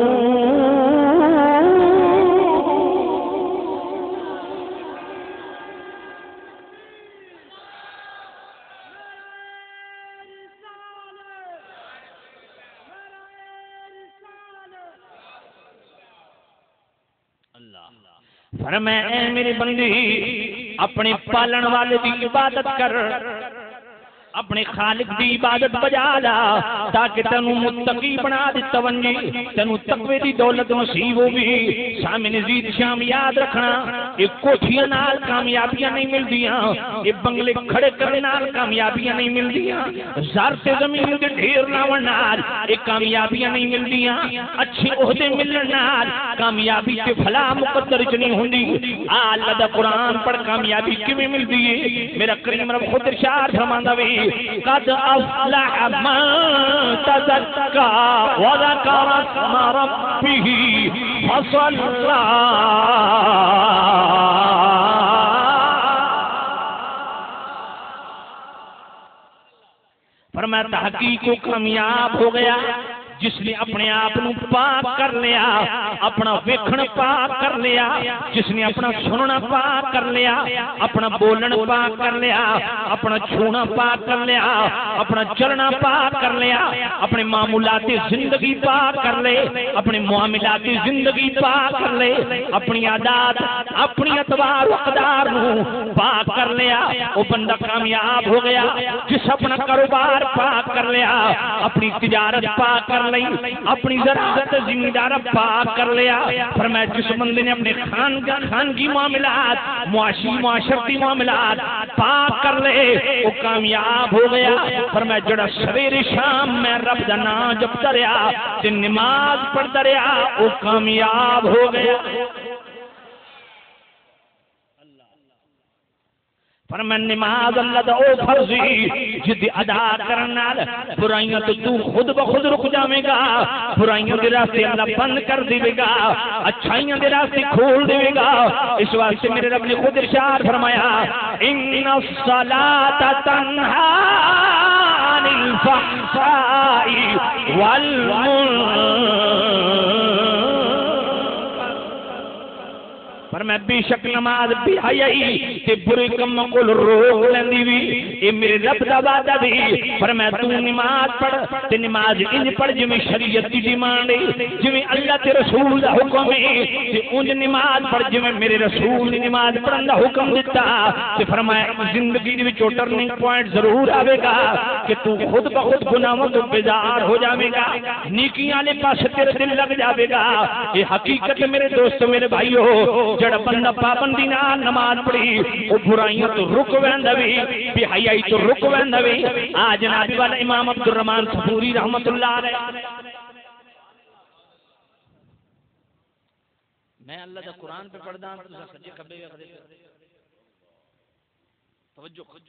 فرمایا اے میری بندی اپنے پالن والے دی عبادت کر اپنے خالق دی عبادت بجا لا تاکہ تینو متقی بنا دتا ونجے تینو تقوی دی دولت نصیب ہوگی سامنے زید شام یاد رکھنا یہ کوٹھیاں نال کامیابیاں نہیں ملدیاں یہ بنگلے کھڑے کرنے نال کامیابیاں نہیں ملدیاں زر تے زمین دے ڈھیر لاون نال یہ کامیابیاں نہیں ملدیاں اچھے عہدے ملن نال کامیابی تے فلاح مقدر چ نہیں ہوندی اللہ دا قرآن پڑھ کامیابی کیویں ملدی ہے میرا کریم رب خود ارشاد فرماندا وی قد افلح من تزكى وذكر اسم ربه فصلى فرمایا تحقیق کو کامیاب ہو گیا جس نے اپنے آپ نو پاک کر لیا اپنا ویکھن پاک کر لیا جس نے اپنا سننا پاک کر لیا اپنا بولن پاک کر لیا اپنا چھونا پاک کر لیا اپنا چلنا پاک کر لیا اپنے معمولات زندگی پاک کر لے اپنے معاملات زندگی پاک کر لے اپنی عادات اپنی اعتبار و اقدار نو پاک کر لیا وہ بندہ کامیاب ہو گیا جس اپنا کاروبار پاک کر لیا اپنی تجارت پاک کر لئی اپنی زراعت زمیندار پاک کر لیا فرمایا جس بندے نے اپنے خان خانگی معاملات معاشی معاشرتی معاملات پاک کر لے وہ کامیاب ہو گیا فرمایا جڑا سویرے شام میں رب دا نام جپتا رہیا تے نماز پڑھتا رہیا وہ کامیاب ہو گیا فرمان نماز اللہ دا او فرضی جد ادا کرنال برائیاں تو تو خود بخود رک جاویں گا برائیاں دے راستے اللہ بند کر دے گا اچھائیاں دے راستے کھول دے گا اس واسطے میرے رب نے خود ارشاد فرمایا ان الصلاۃ تنہا عن الفحشاء والمنکر پر میں بے شک نماز بھی حیائی تے برے کم کو روک لیندی وی اے میرے رب دا وعدہ وی پر میں تو نماز پڑھ تے نماز انج پڑھ جویں شریعت دی ڈیمانڈ ہے جویں اللہ تے رسول دا حکم ہے تے انج نماز پڑھ جویں میرے رسول نے نماز پڑھن دا حکم دتا تے فرمایا زندگی دے وچ ٹرننگ پوائنٹ ضرور آوے گا کہ تو خود بخود گناہوں تو بیزار ہو جاویں گا نیکیاں والے پاسے تیرا دل لگ جاوے گا یہ حقیقت میرے دوستو میرے بھائیو جڑا بندہ پابندی نال نماز پڑھی وہ برائیاں تو رک ویندا وی بے حیائی تو رک ویندا وی آ جناب والا امام عبد الرحمن صفوری رحمت اللہ علیہ میں اللہ دا قرآن پہ پڑھدا ہوں تو سجے کھبے کھڑے توجہ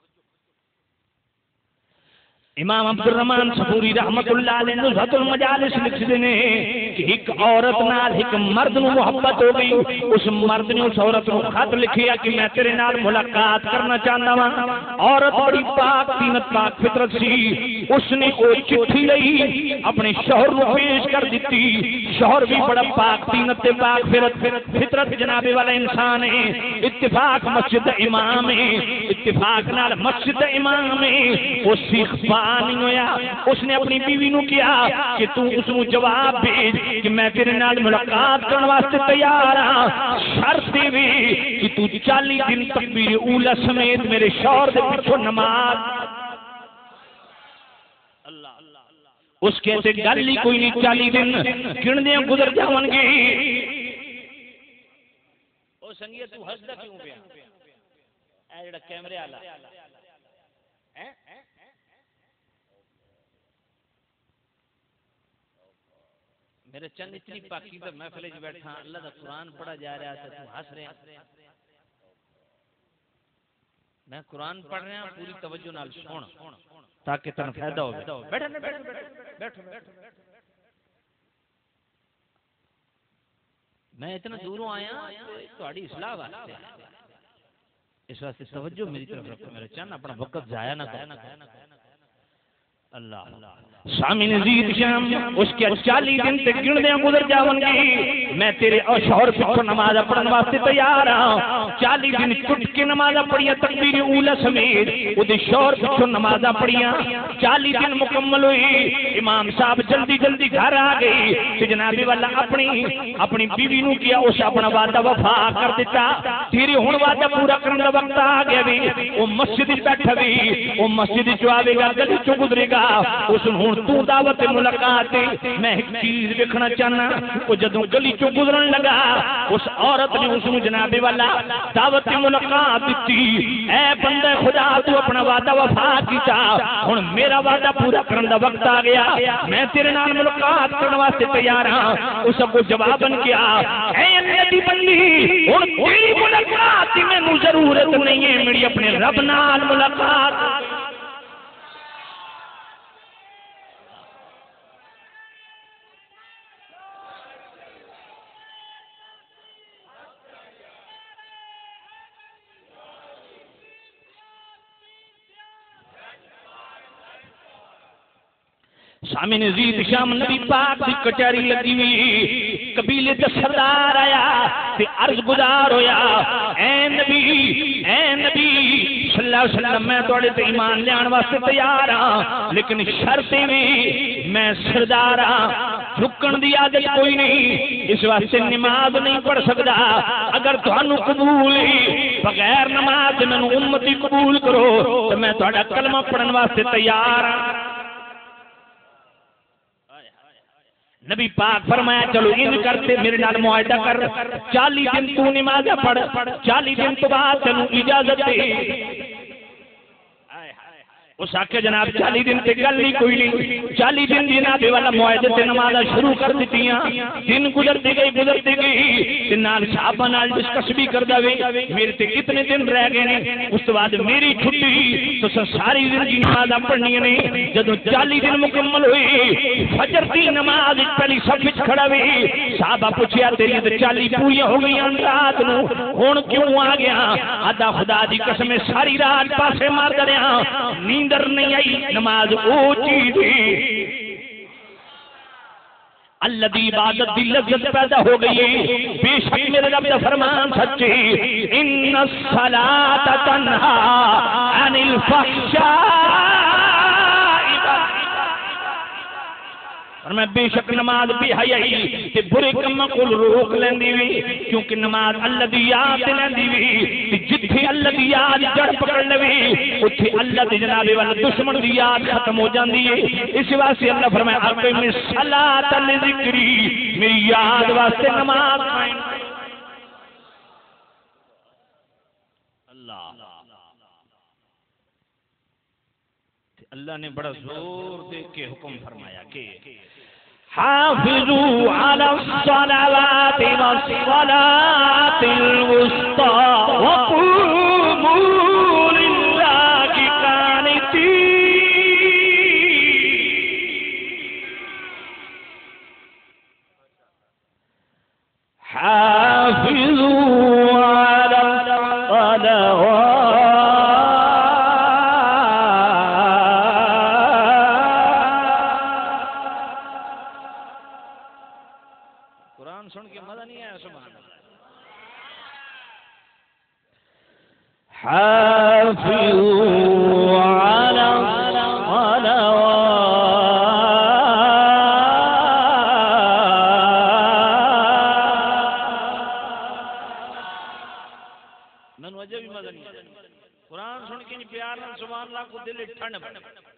امام عبد الرحمن صفوری رحمت اللہ علیہ نزہت المجالس لکھ دینے کہ ایک عورت نال ایک مرد نو محبت ہو گئی اس مرد نے اس عورت نو خط لکھیا کہ میں تیرے نال ملاقات کرنا چاہتا ہوں عورت بڑی پاک تینت پاک فطرت سی اس نے وہ چٹھی لئی اپنے شوہر نو پیش کر دیتی شوہر بھی بڑا پاک تینت پاک فطرت جناب والا انسان ہے اتفاق مسجد امام ہے اتفاق نال مسجد امام ہے وہ سیخ نہیں ہویا اس نے اپنی بیوی نو کیا کہ تو اس نو جواب بھیج کہ میں تیرے نال ملاقات کرنے واسطے تیار ہاں شرط دی کہ تو چالی دن تکبیر اولا سمیت میرے شوہر دے پیچھے نماز اس کہتے گل ہی کوئی نہیں چالی دن گندے گزر جاون گے او سنگیا تو ہسدا کیوں پیا اے جڑا کیمرے والا ہیں میرے چند اتنی پاکی تو محفل وچ بیٹھا اللہ دا قرآن پڑھا جا رہا ہے تو ہنس رہے ہیں میں قرآن پڑھ رہا ہوں پوری توجہ نال سن تاکہ تن فائدہ ہو بیٹھو بیٹھو میں اتنا دوروں آیا تہاڈی اصلاح واسطے اس واسطے توجہ میری طرف رکھو میرے چند اپنا وقت ضائع نہ کرو اللہ سامع نزید شام اس کے چالی دن تے گندیاں گزر جاون گی میں تیرے اور شوہر پچھو نماز پڑھن واسطے تیار ہاں چالی دن ٹٹ کے نماز پڑھیا تکبیر اولا سمیت او دے شوہر پچھو نماز پڑھیا چالی دن مکمل ہوئی امام صاحب جلدی جلدی گھر آ گئی تے جناب والا اپنی اپنی بیوی نو کیا اس اپنا وعدہ وفا کر دیتا تیرے ہن وعدہ پورا کرن دا وقت آ گیا وی او مسجد بیٹھا وی او مسجد چ آوے گا گلی چ گزرے گا اس ہن تو دعوت ملاقات میں ایک چیز دیکھنا چاہنا وہ جدوں گلی چوں گزرن لگا اس عورت نے اس جناب والا دعوت ملاقات دیتی اے بندے خدا تو اپنا وعدہ وفا کیتا ہن میرا وعدہ پورا کرن دا وقت آ گیا میں تیرے نال ملاقات کرن واسطے تیار ہاں اس کو جواب بن گیا اے اللہ دی بندی ہن تیری ملاقات دی مینوں ضرورت نہیں ہے میری اپنے رب نال ملاقات سامع نزید شام نبی پاک دی کچہری لگی ہوئی قبیلے دا سردار آیا تے عرض گزار ہویا اے نبی اے نبی صلی اللہ علیہ وسلم میں توڑے تے ایمان لیان واسطے تیار ہاں لیکن شرط بھی میں سردار ہاں رکن دی عادت کوئی نہیں اس واسطے نماز نہیں پڑھ سکتا اگر تھانو قبول ہی بغیر نماز میں امتی قبول کرو تو میں تہاڈا کلمہ پڑھن واسطے تیار ہاں نبی پاک فرمایا چلو ان کرتے میرے نال معاہدہ کر چالی دن تو نماز پڑھ چالی دن تو بعد تینوں اجازت دے اس آکے جناب چالی دن تے گل نہیں کوئی نہیں چالی دن جناب والا معاہدے تے نماز شروع کر دیتیاں دن گزرتی گئی گزرتی گئی تے نال صحابہ نال ڈسکس بھی کردا وے میرے تے کتنے دن رہ گئے نے اس تو بعد میری چھٹی تو ساری زندگی نماز پڑھنی نے جدوں چالی دن مکمل ہوئی فجر دی نماز پہلی صف وچ کھڑا وے صحابہ پوچھیا تیری تے چالی پوری ہو گئی رات نو ہن کیوں آ گیا آدا خدا دی قسم ساری رات پاسے مار دریا نیندر نہیں آئی نماز او چیز اللہ دی عبادت دی لذت پیدا ہو گئی ہے بے شک میرے رب کا فرمان سچ ہے ان الصلاۃ تنہا عن الفحشاء اور میں بے شک نماز بے حیائی تے برے کماں کو روک لیندی وی کیونکہ نماز اللہ دی یاد لیندی وی تے جتھے اللہ دی یاد جڑ پکڑ لوی اوتھے اللہ دی جناب والا دشمن دی یاد ختم ہو جاندی ہے اس واسطے اللہ فرمایا اقیم الصلاۃ لذکری میری یاد واسطے نماز قائم اللہ اللہ نے بڑا زور دے کے حکم فرمایا کہ حافظوا علی الصلوات والصلاة الوسطى وقوموا للہ قانتین حافظوا علی الصلوات حافظوا على الصلوات من وجہ بھی مزہ نہیں قرآن سن کے پیار نال سبحان اللہ کو دل ٹھنڈ پڑ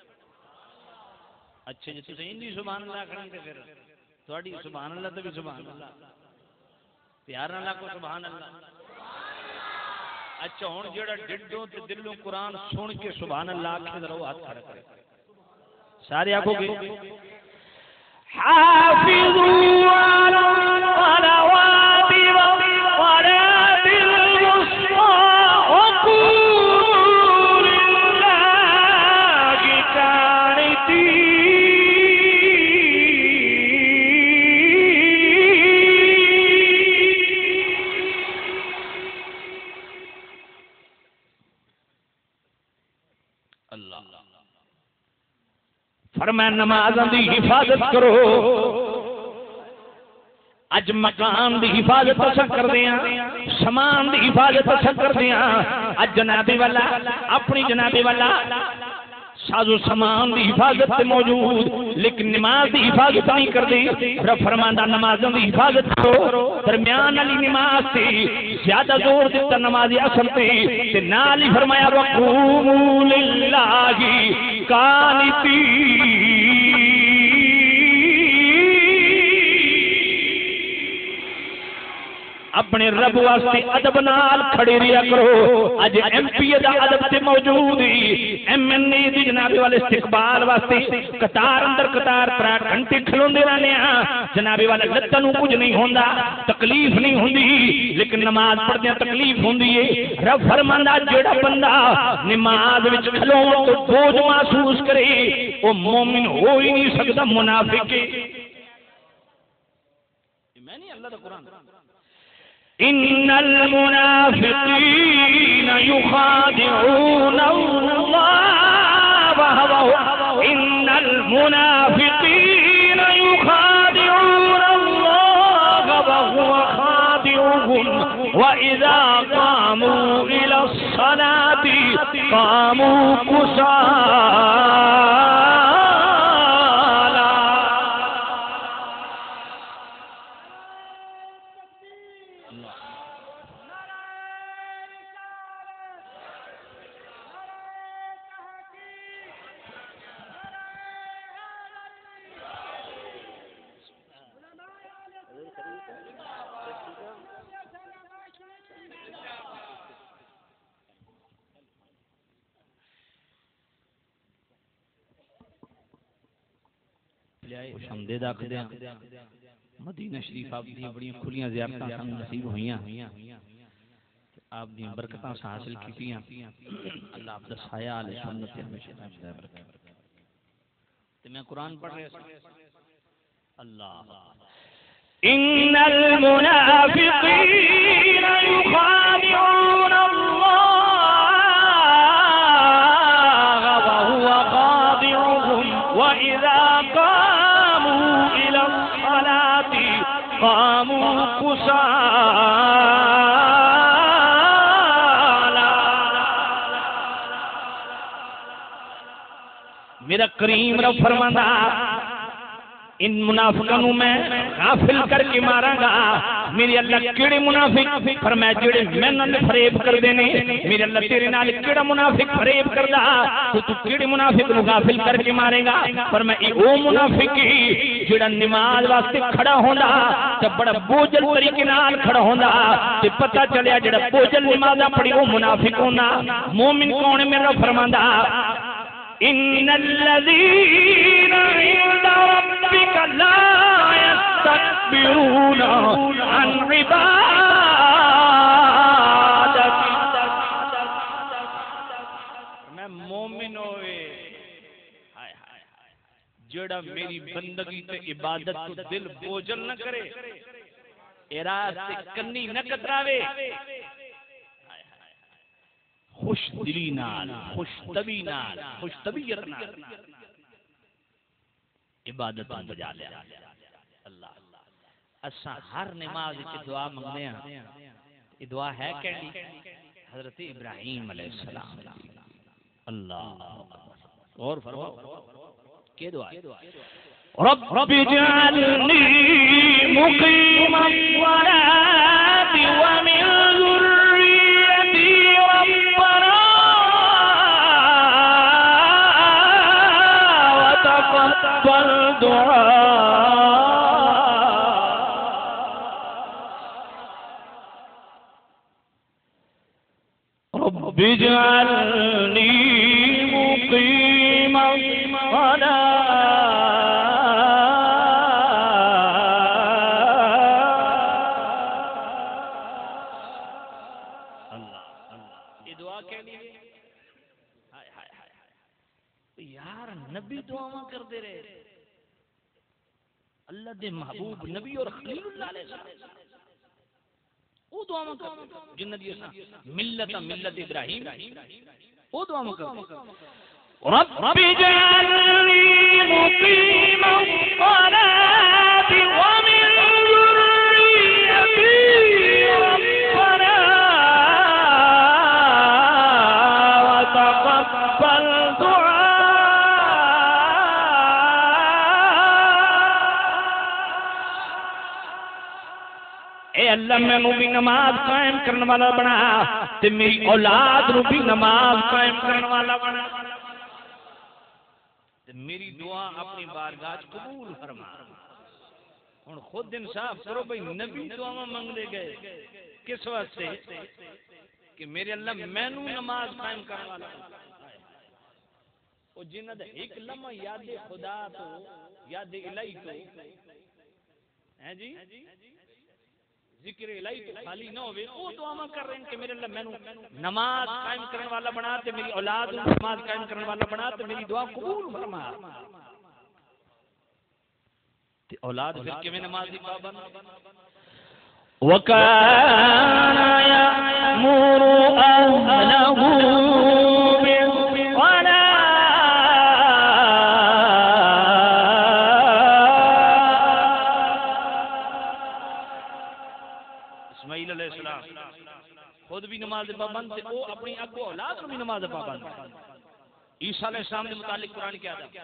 اچھے جی تسی ہندی سبحان اللہ کرن تے پھر تہاڈی سبحان اللہ تے بھی سبحان اللہ پیار نال کو سبحان اللہ اچھا ہوں جڑا ڈڈوں تے دلوں قرآن سن کے سبحان اللہ آکھے ذرا وہ ہاتھ کھڑا کرے سارے آکھو گے حافظوا علی الصلوات والصلاة الوسطى وقوموا للہ قانتین فرمایا نمازاں دی حفاظت کرو اج مکان دی حفاظت اسا کردے ہاں سامان دی حفاظت اسا کردے ہاں اج جناب والا اپنی جناب والا سازو سامان دی حفاظت تے موجود لیکن نماز دی حفاظت نہیں کردی رب فرماندا نمازاں دی حفاظت کرو درمیان والی نماز تے زیادہ زور دیتا نمازی اصل تے تے نال ہی فرمایا وقوموا للہ قانتین اپنے رب واسطے ادب نال کھڑے رہیا کرو اج ایم پی دا ادب تے موجود ہی ایم این اے دی جناب والے استقبال واسطے قطار اندر قطار تر گھنٹے کھلوندے رہنے ہاں جناب والے لتاں نوں کچھ نہیں ہوندا تکلیف نہیں ہوندی لیکن نماز پڑھدیاں تکلیف ہوندی ہے رب فرماندا جیڑا بندہ نماز وچ کھلون تو بوجھ محسوس کرے او مومن ہو ہی نہیں سکدا منافق ہے میں نہیں اللہ دا قرآن ان المنافقین یخادعون اللہ ان المنافقین یخادعون اللہ وهو خادعهم واذا قاموا الى الصلاة قاموا كسالى خوشامدید آخدے ہیں مدینہ شریف آپ دی بڑی کھلیاں زیارتاں سن نصیب ہوئیاں آپ دی برکتاں سے حاصل کیتیاں اللہ آپ دا سایہ علیہ سنت ہمیشہ رکھتا ہے برکت تو میں قرآن پڑھ رہا ہوں اللہ ان المنافقین یخادعون اللہ وهو خادعهم واذا قاموا كسالى میرا کریم رب فرماندا ان منافقوں میں غافل کر کے ماراں گا میرے اللہ کیڑے منافق فرمایا جڑے میں نال فریب کردے نے میرے اللہ تیرے نال کیڑا منافق فریب کردا تو تو کیڑے منافق نو غافل کر کے مارے گا فرمایا اے او منافق جڑا نماز واسطے کھڑا ہوندا تے بڑا بوجھل طریقے نال کھڑا ہوندا تے پتہ چلیا جڑا بوجھل نماز پڑھی او منافق ہوندا مومن کون ہے میرا فرماندا ان الذين عند ربك لا يستكبرون عن عبادتك میں مومن ہوئے جڑا میری بندگی تے عبادت کو دل بوجھل نہ کرے اراس تے کنی نہ کتراوے خوش دلی نال خوش طبی نال خوش طبیعت نال عبادت بجا لیا اللہ اساں ہر نماز وچ دعا منگنے ہاں یہ دعا ہے کیڑی حضرت ابراہیم علیہ السلام اللہ اور فرماؤ کہ دعا رب رب اجعلنی مقیم الصلاة ومن ذريتي ربنا وتقبل دعاء رب اجعلني مقيم الصلاة نبی دعا کر دے رہے اللہ دے محبوب نبی اور خلیل اللہ علیہ السلام او دعا کر جن دی ملت ملت ابراہیم او دعا کر رب اجعلني مقيم الصلاة ومن ذريتي ربنا وتقبل اے اللہ مینوں بھی نماز قائم کرنے والا بنا تے میری اولاد نو بھی نماز قائم کرنے والا بنا تے میری دعا اپنی بارگاہ قبول فرما. ہن خود انصاف کرو بھئی نبی دعاواں منگدے گئے کس واسطے کہ میرے اللہ مینوں نماز قائم کرنے والا بنا. او جنہاں دا ایک لمحہ یاد خدا تو یاد الہی تو ہیں جی ذکر الہی تو خالی نہ ہوئے وہ دعا کر رہے ہیں کہ میرے اللہ میں نماز قائم کرنے والا بنا تے میری اولاد نماز قائم کرنے والا بنا تے میری دعا قبول فرما. تے اولاد پھر کیویں نماز دی پابند وَكَانَ يَأْمُرُ أَهْلَهُ خود بھی نماز پابند تھے وہ اپنی اگو اولاد کو بھی نماز پابند تھے. عیسیٰ علیہ السلام کے متعلق قرآن کیا تھا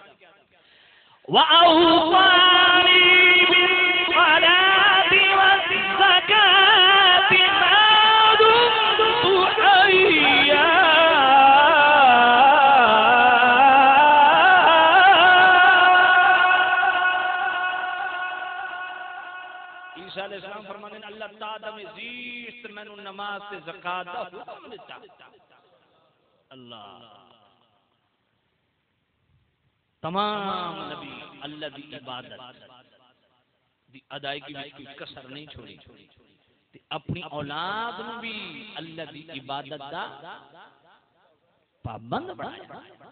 وَأَوْصَانِي بِالصَّلَاةِ وَالزَّكَاةِ مَا دُمْتُ حَيًّا. عیسیٰ علیہ السلام فرمانے اللہ تعالیٰ میں زیست میں نے نماز سے زکاة دا حکم دیتا. اللہ تمام نبی اللہ دی عبادت دی ادائیگی میں کوئی کسر نہیں چھوڑی تے اپنی اولاد نو بھی اللہ دی عبادت دا پابند بنایا.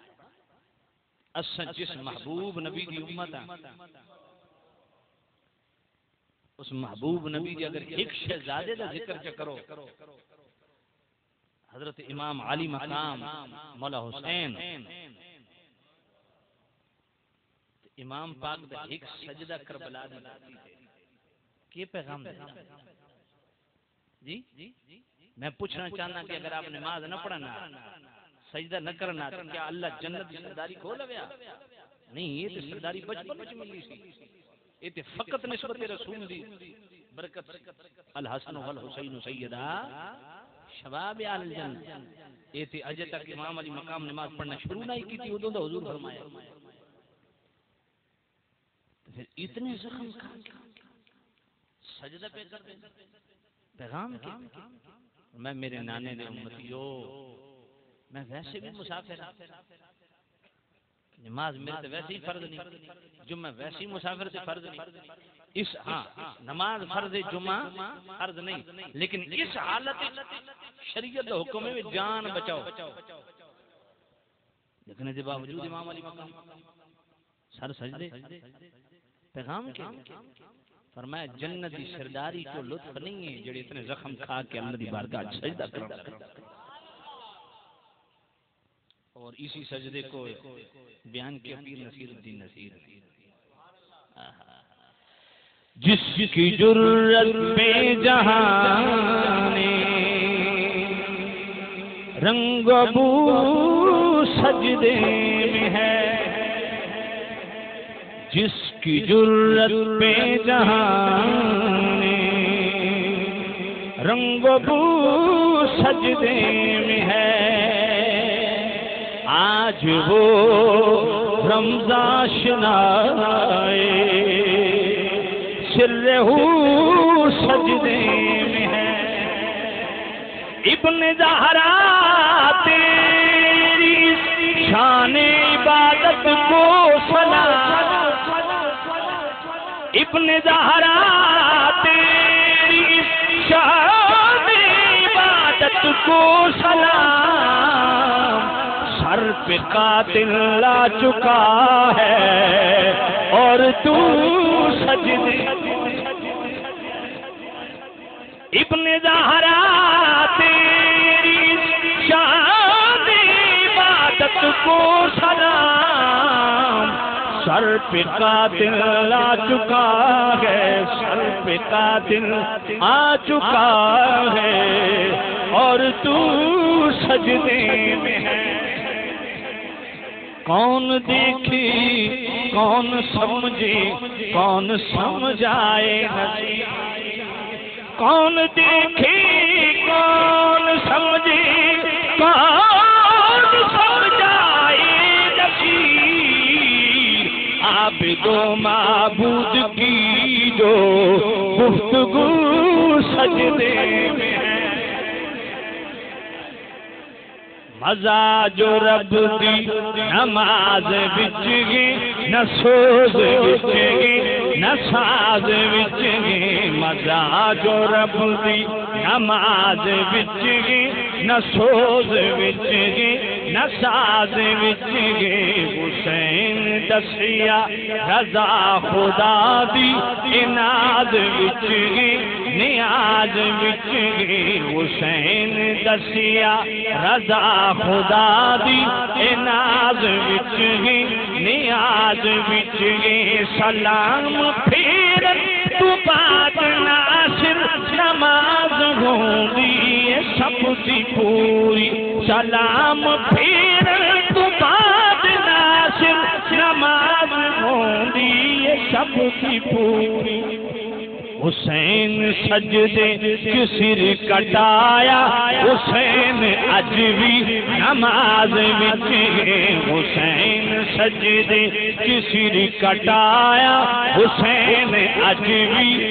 اساں جس محبوب نبی دی امت ہے اس محبوب نبی جی اگر ایک شہزادے دا ذکر چ کرو حضرت امام علی مقام مولا حسین امام پاک دا ایک سجدہ کربلا دی کی پیغام دے جی میں پوچھنا چاہنا کہ اگر آپ نماز نہ پڑھنا سجدہ نہ کرنا تو کیا اللہ جنت کی سرداری کھو لویا؟ نہیں یہ تو سرداری بچپن بچ ملی سی یہ تو فقط نسبت رسول دی برکت الحسن والحسین سیدہ شباب آل الجنہ. یہ تو اجے تک امام علی مقام نماز پڑھنا شروع نہیں کی تھی ادوں دا حضور فرمایا. پھر اتنے زخم کھا سجدہ پہ کر دیں پیغام کے میں میرے نانے دے امتیو میں ویسے بھی مسافر نماز میرے تو ویسے ہی فرض نہیں جمعہ ویسے ہی مسافر سے فرض نہیں اس ہاں نماز فرض جمعہ فرض نہیں لیکن اس حالت شریعت حکم میں جان بچاؤ لیکن اس باوجود امام علی مقام سر سجدے پیغام کے فرمایا جنت کی سرداری کو لطف نہیں ہے جڑے اتنے زخم کھا کے اللہ دی بارگاہ سجدہ کرنا. اور اسی سجدے کو بیان کیا پیر نصیر الدین نصیر جس کی جرت پہ جہاں رنگ بو سجدے میں ہے جس کی جرت پہ جہاں رنگ بو سجدے میں ہے آج وہ رمضان شنائے سرہو سجدے میں ہے ابن زہرا تیری شان عبادت کو سلام ابن زہرا تیری شان عبادت کو سلام سر پہ قاتل لا چکا ہے اور تو سجدے ابن زہرا تیری شان عبادت کو سلام سر پہ قاتل آ چکا ہے، سر پہ قاتل آ چکا ہے اور تو سجدے میں ہے۔ کون دیکھے کون سمجھے کون سمجھائے نصیب، کون دیکھے کون سمجھے کون سمجھائے نصیب، عابد و معبود کی جو گفتگو سجدے میں ہے۔ مزہ جو رب دی نماز وچ گی، نہ سوز وچ گی نہ ساز وچ گی، مزہ جو رب دی نماز وچ گی، نہ سوز وچ گی نہ ساز وچ گی، حسین دسیا رضا خدا دی اناد وچ گی نیاز وچ گی، حسین دسیا رضا خدا دی اناز وچ گی نیاز وچ گی، سلام پھیرن تو بعد ناصر نماز ہوندی ہے سب دی پوری، سلام پھیرن تو بعد ناصر نماز ہوندی ہے سب دی پوری، حسین سجدے کے سر کٹایا حسین اج بھی نماز وچ ہے، حسین سجدے کے سر کٹایا حسین اج بھی،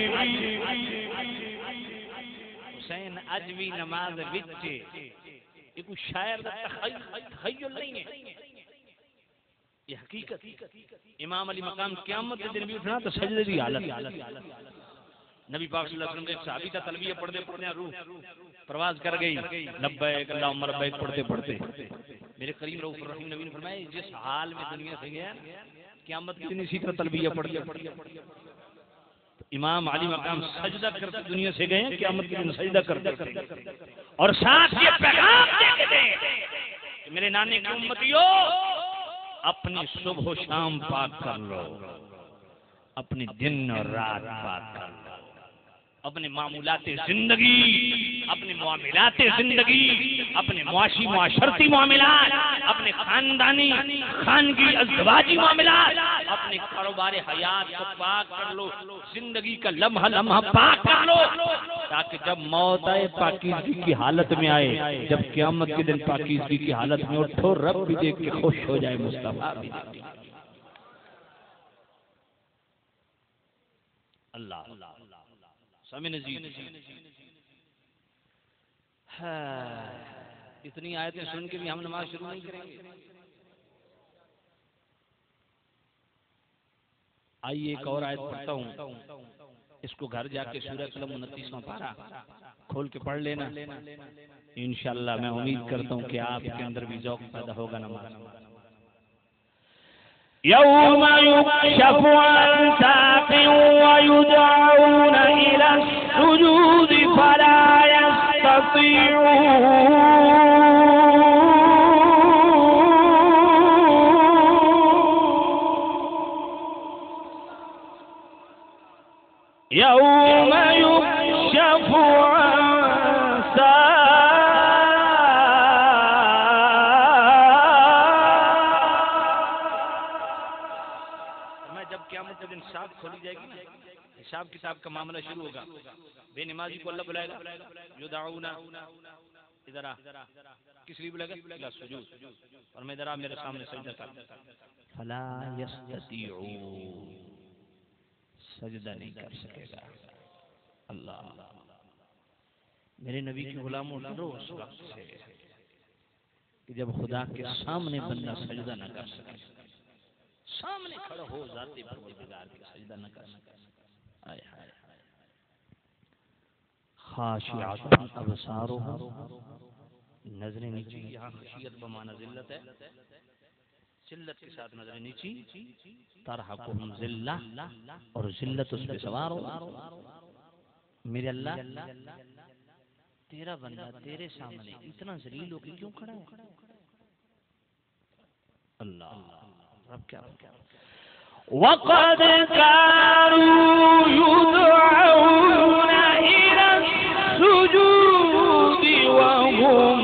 حسین اج بھی نماز وچ ہے۔ یہ کوئی شاعر دا تخیل نہیں ہے، یہ حقیقت۔ امام علی مقام قیامت کے دن بھی اٹھنا تو سجدے دی حالت، نبی پاک صلی اللہ علیہ وسلم کے صحابی کا تلبیہ پڑھتے پڑھتے روح پرواز کر گئی، لبیک اللہم لبیک پڑھتے پڑھتے میرے کریم رؤوف الرحیم نبی نے فرمایا جس حال میں دنیا سے گیا قیامت کے دن اسی طرح تلبیہ پڑھتے پڑھتے امام علی مقام سجدہ کرتے دنیا سے گئے ہیں، قیامت کے دن سجدہ کرتے کرتے اور ساتھ یہ پیغام دے دیں کہ میرے نانے کی امتیوں اپنی صبح و شام پاک کر لو، اپنی دن اور رات پاک کر لو، اپنے معمولات زندگی، اپنے معاملات زندگی، اپنے معاشی معاشرتی معاملات، اپنے خاندانی خانگی ازدواجی معاملات، اپنے کاروبار حیات کو پاک کر لو، زندگی کا لمحہ لمحہ پاک کر لو، تاکہ جب موت آئے پاکیزگی کی حالت میں آئے، جب قیامت کے دن پاکیزگی کی حالت میں اٹھو رب بھی دیکھ کے خوش ہو جائے، مصطفیٰ بھی دیکھ کے۔ اللہ سامع نزید اتنی آیتیں سن کے بھی ہم نماز شروع نہیں کریں گے؟ آئیے ایک اور آیت پڑھتا ہوں، اس کو گھر جا کے سورہ قلم انتیسواں پارہ کھول کے پڑھ لینا، انشاءاللہ میں امید کرتا ہوں کہ آپ کے اندر بھی ذوق پیدا ہوگا نماز۔ يوم يكشف عن ساق ويدعون إلى السجود فلا يستطيعون يوم يكشف عن ساق حساب کھولی جائے گی، حساب کتاب کا معاملہ شروع ہوگا، بے نمازی کو اللہ بلائے گا، یدعون ادھر آ، کس لیے بلائے گا؟ لا سجود، اور میں ادھر آ میرے سامنے سجدہ کر، فلا یستطیعون، سجدہ نہیں کر سکے گا۔ اللہ میرے نبی کے غلاموں ڈرو اس وقت سے کہ جب خدا کے سامنے بندہ سجدہ نہ کر سکے، سامنے کھڑا ہو ذاتی پروردگار کے سجدہ نہ کر سکے۔ آئے ہائے خاشعۃ ابصارهم، نظریں نیچی، یہاں خشیت بمعنی ذلت ہے، ذلت کے ساتھ نظریں نیچی، ترحقهم ذلہ، اور ذلت اس پہ سوار ہو۔ میرے اللہ تیرا بندہ تیرے سامنے اتنا ذلیل ہو کے کیوں کھڑا ہے؟ اللہ رب کیا کیا وقد كانوا يدعون إلى السجود وهم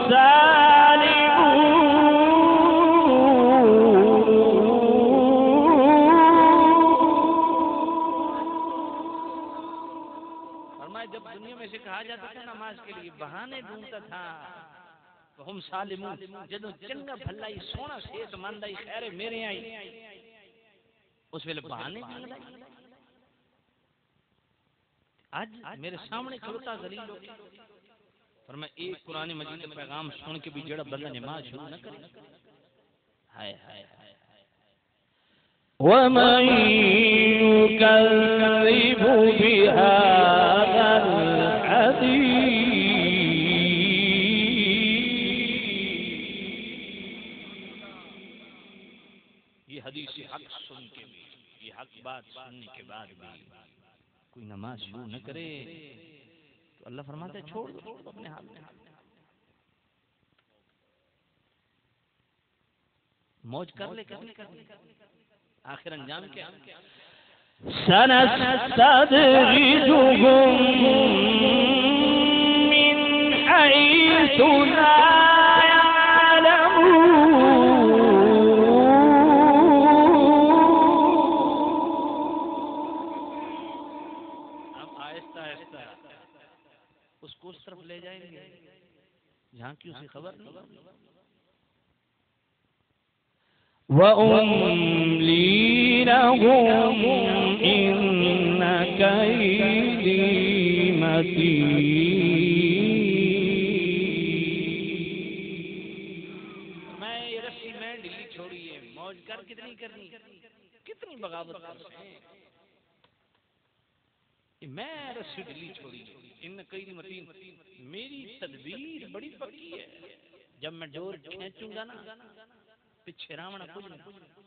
جب دنیا میں سے کہا جاتا تھا نماز کے لیے بہانے ڈھونڈتا تھا ہم سالمون جدو چنگا بھلائی سونا صحت مندائی خیر میرے آئی اس ویلے بہانے ڈھونڈ آج میرے سامنے کھلوتا ذلیل ہو پر میں ایک قرآن مجید کا پیغام سن کے بھی جڑا بندہ نماز شروع نہ کرے ہائے ہائے ہائے وَمَن يُكَذِّبُ بِهَذَا الْحَدِيثِ یہ حدیث حق سن کے بھی یہ حق بات سننے کے بعد بھی کوئی نماز شروع نہ کرے تو اللہ فرماتا ہے چھوڑ دو اپنے حال میں موج کر لے کر لے کر لے آخر انجام کیا سَنَسْتَدْرِجُهُم مِّنْ حَيْثُ لَا يَعْلَمُونَ اب آہستہ آہستہ اس کو اس طرف لے جائیں گے جہاں کی اسے خبر نہیں وَأُمْلِي لَهُمْ إِنَّ كَيْدِي مَتِينٌ میں یہ رسی میں ڈلی چھوڑی ہے موج کر کتنی کرنی کتنی بغاوت کر میں رسی ڈلی چھوڑی ان قیدی متین میری تدبیر بڑی پکی ہے جب میں ڈور کھینچوں گا نا پیچھے راونا کچھ نہیں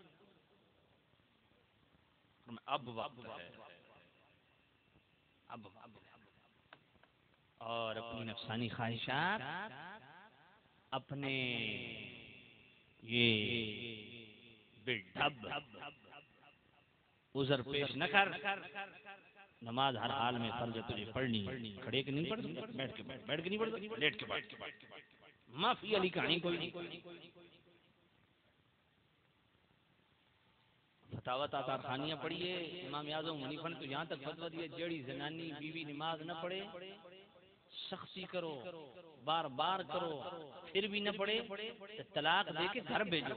اب وقت ہے اب اور اپنی نفسانی خواہشات اپنے یہ بڑھب عذر پیش نہ کر نماز ہر حال میں فرض تجھے پڑھنی کھڑے کے نہیں پڑھ بیٹھ کے بیٹھ کے نہیں پڑھ لیٹ کے بیٹھ معافی علی کہانی کوئی نہیں فتاوی تاثار خانیاں پڑھیے امام اعظم حنیفہ نے تو یہاں تک فتویٰ دیا جیڑی زنانی بیوی نماز نہ پڑھے سختی کرو بار بار کرو پھر بھی نہ پڑھے تو طلاق دے کے گھر بھیجو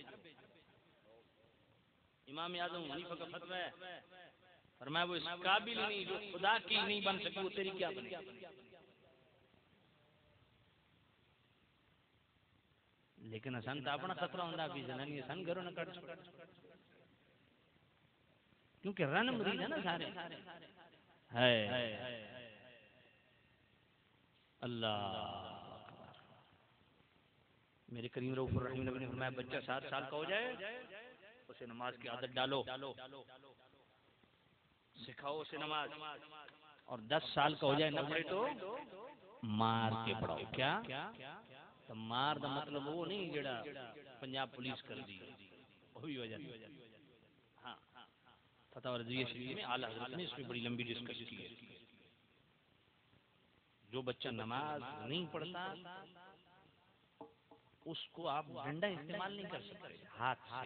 امام اعظم حنیفہ کا فتویٰ ہے فرمایا وہ اس قابل نہیں جو خدا کی نہیں بن سکی وہ تیری کیا بنے لیکن حسن تو اپنا خطرہ ہوندہ بھی زنانی حسن گھروں نہ کٹ کیونکہ رن مریض ہے نا سارے ہے اللہ میرے کریم رؤوف الرحیم نبی نے فرمایا بچہ سات سال کا ہو جائے اسے نماز کی عادت ڈالو سکھاؤ اسے نماز اور دس سال کا ہو جائے نہ پڑھے تو مار کے پڑھاؤ کیا تو مار دا مطلب وہ نہیں جڑا پنجاب پولیس کر دی وہی وجہ ہاں فتاوی رضویہ شریف میں اعلیٰ حضرت نے اس میں بڑی لمبی ڈسکس کی ہے جو بچہ نماز نہیں پڑھتا اس کو آپ ڈنڈا استعمال نہیں کر سکتے ہاتھ سے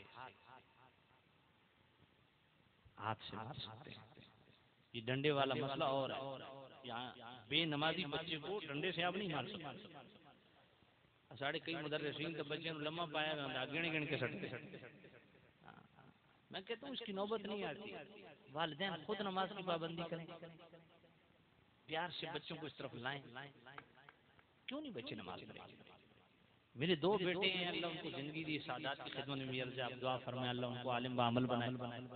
ہاتھ سے مار سکتے ہیں یہ ڈنڈے والا مسئلہ اور ہے یہاں بے نمازی بچے کو ڈنڈے سے آپ نہیں مار سکتے ساڑھے کئی مدرسین تو بچے نے لمحہ پایا گا گنے گن کے سٹتے میں کہتا ہوں اس کی نوبت نہیں آتی والدین خود نماز کی پابندی کریں پیار سے بچوں کو اس طرف لائیں کیوں نہیں بچے نماز پڑھیں میرے دو بیٹے ہیں اللہ ان کو زندگی دی سعادت کی خدمت میں عرض آپ دعا فرمائے اللہ ان کو عالم و عمل بنائے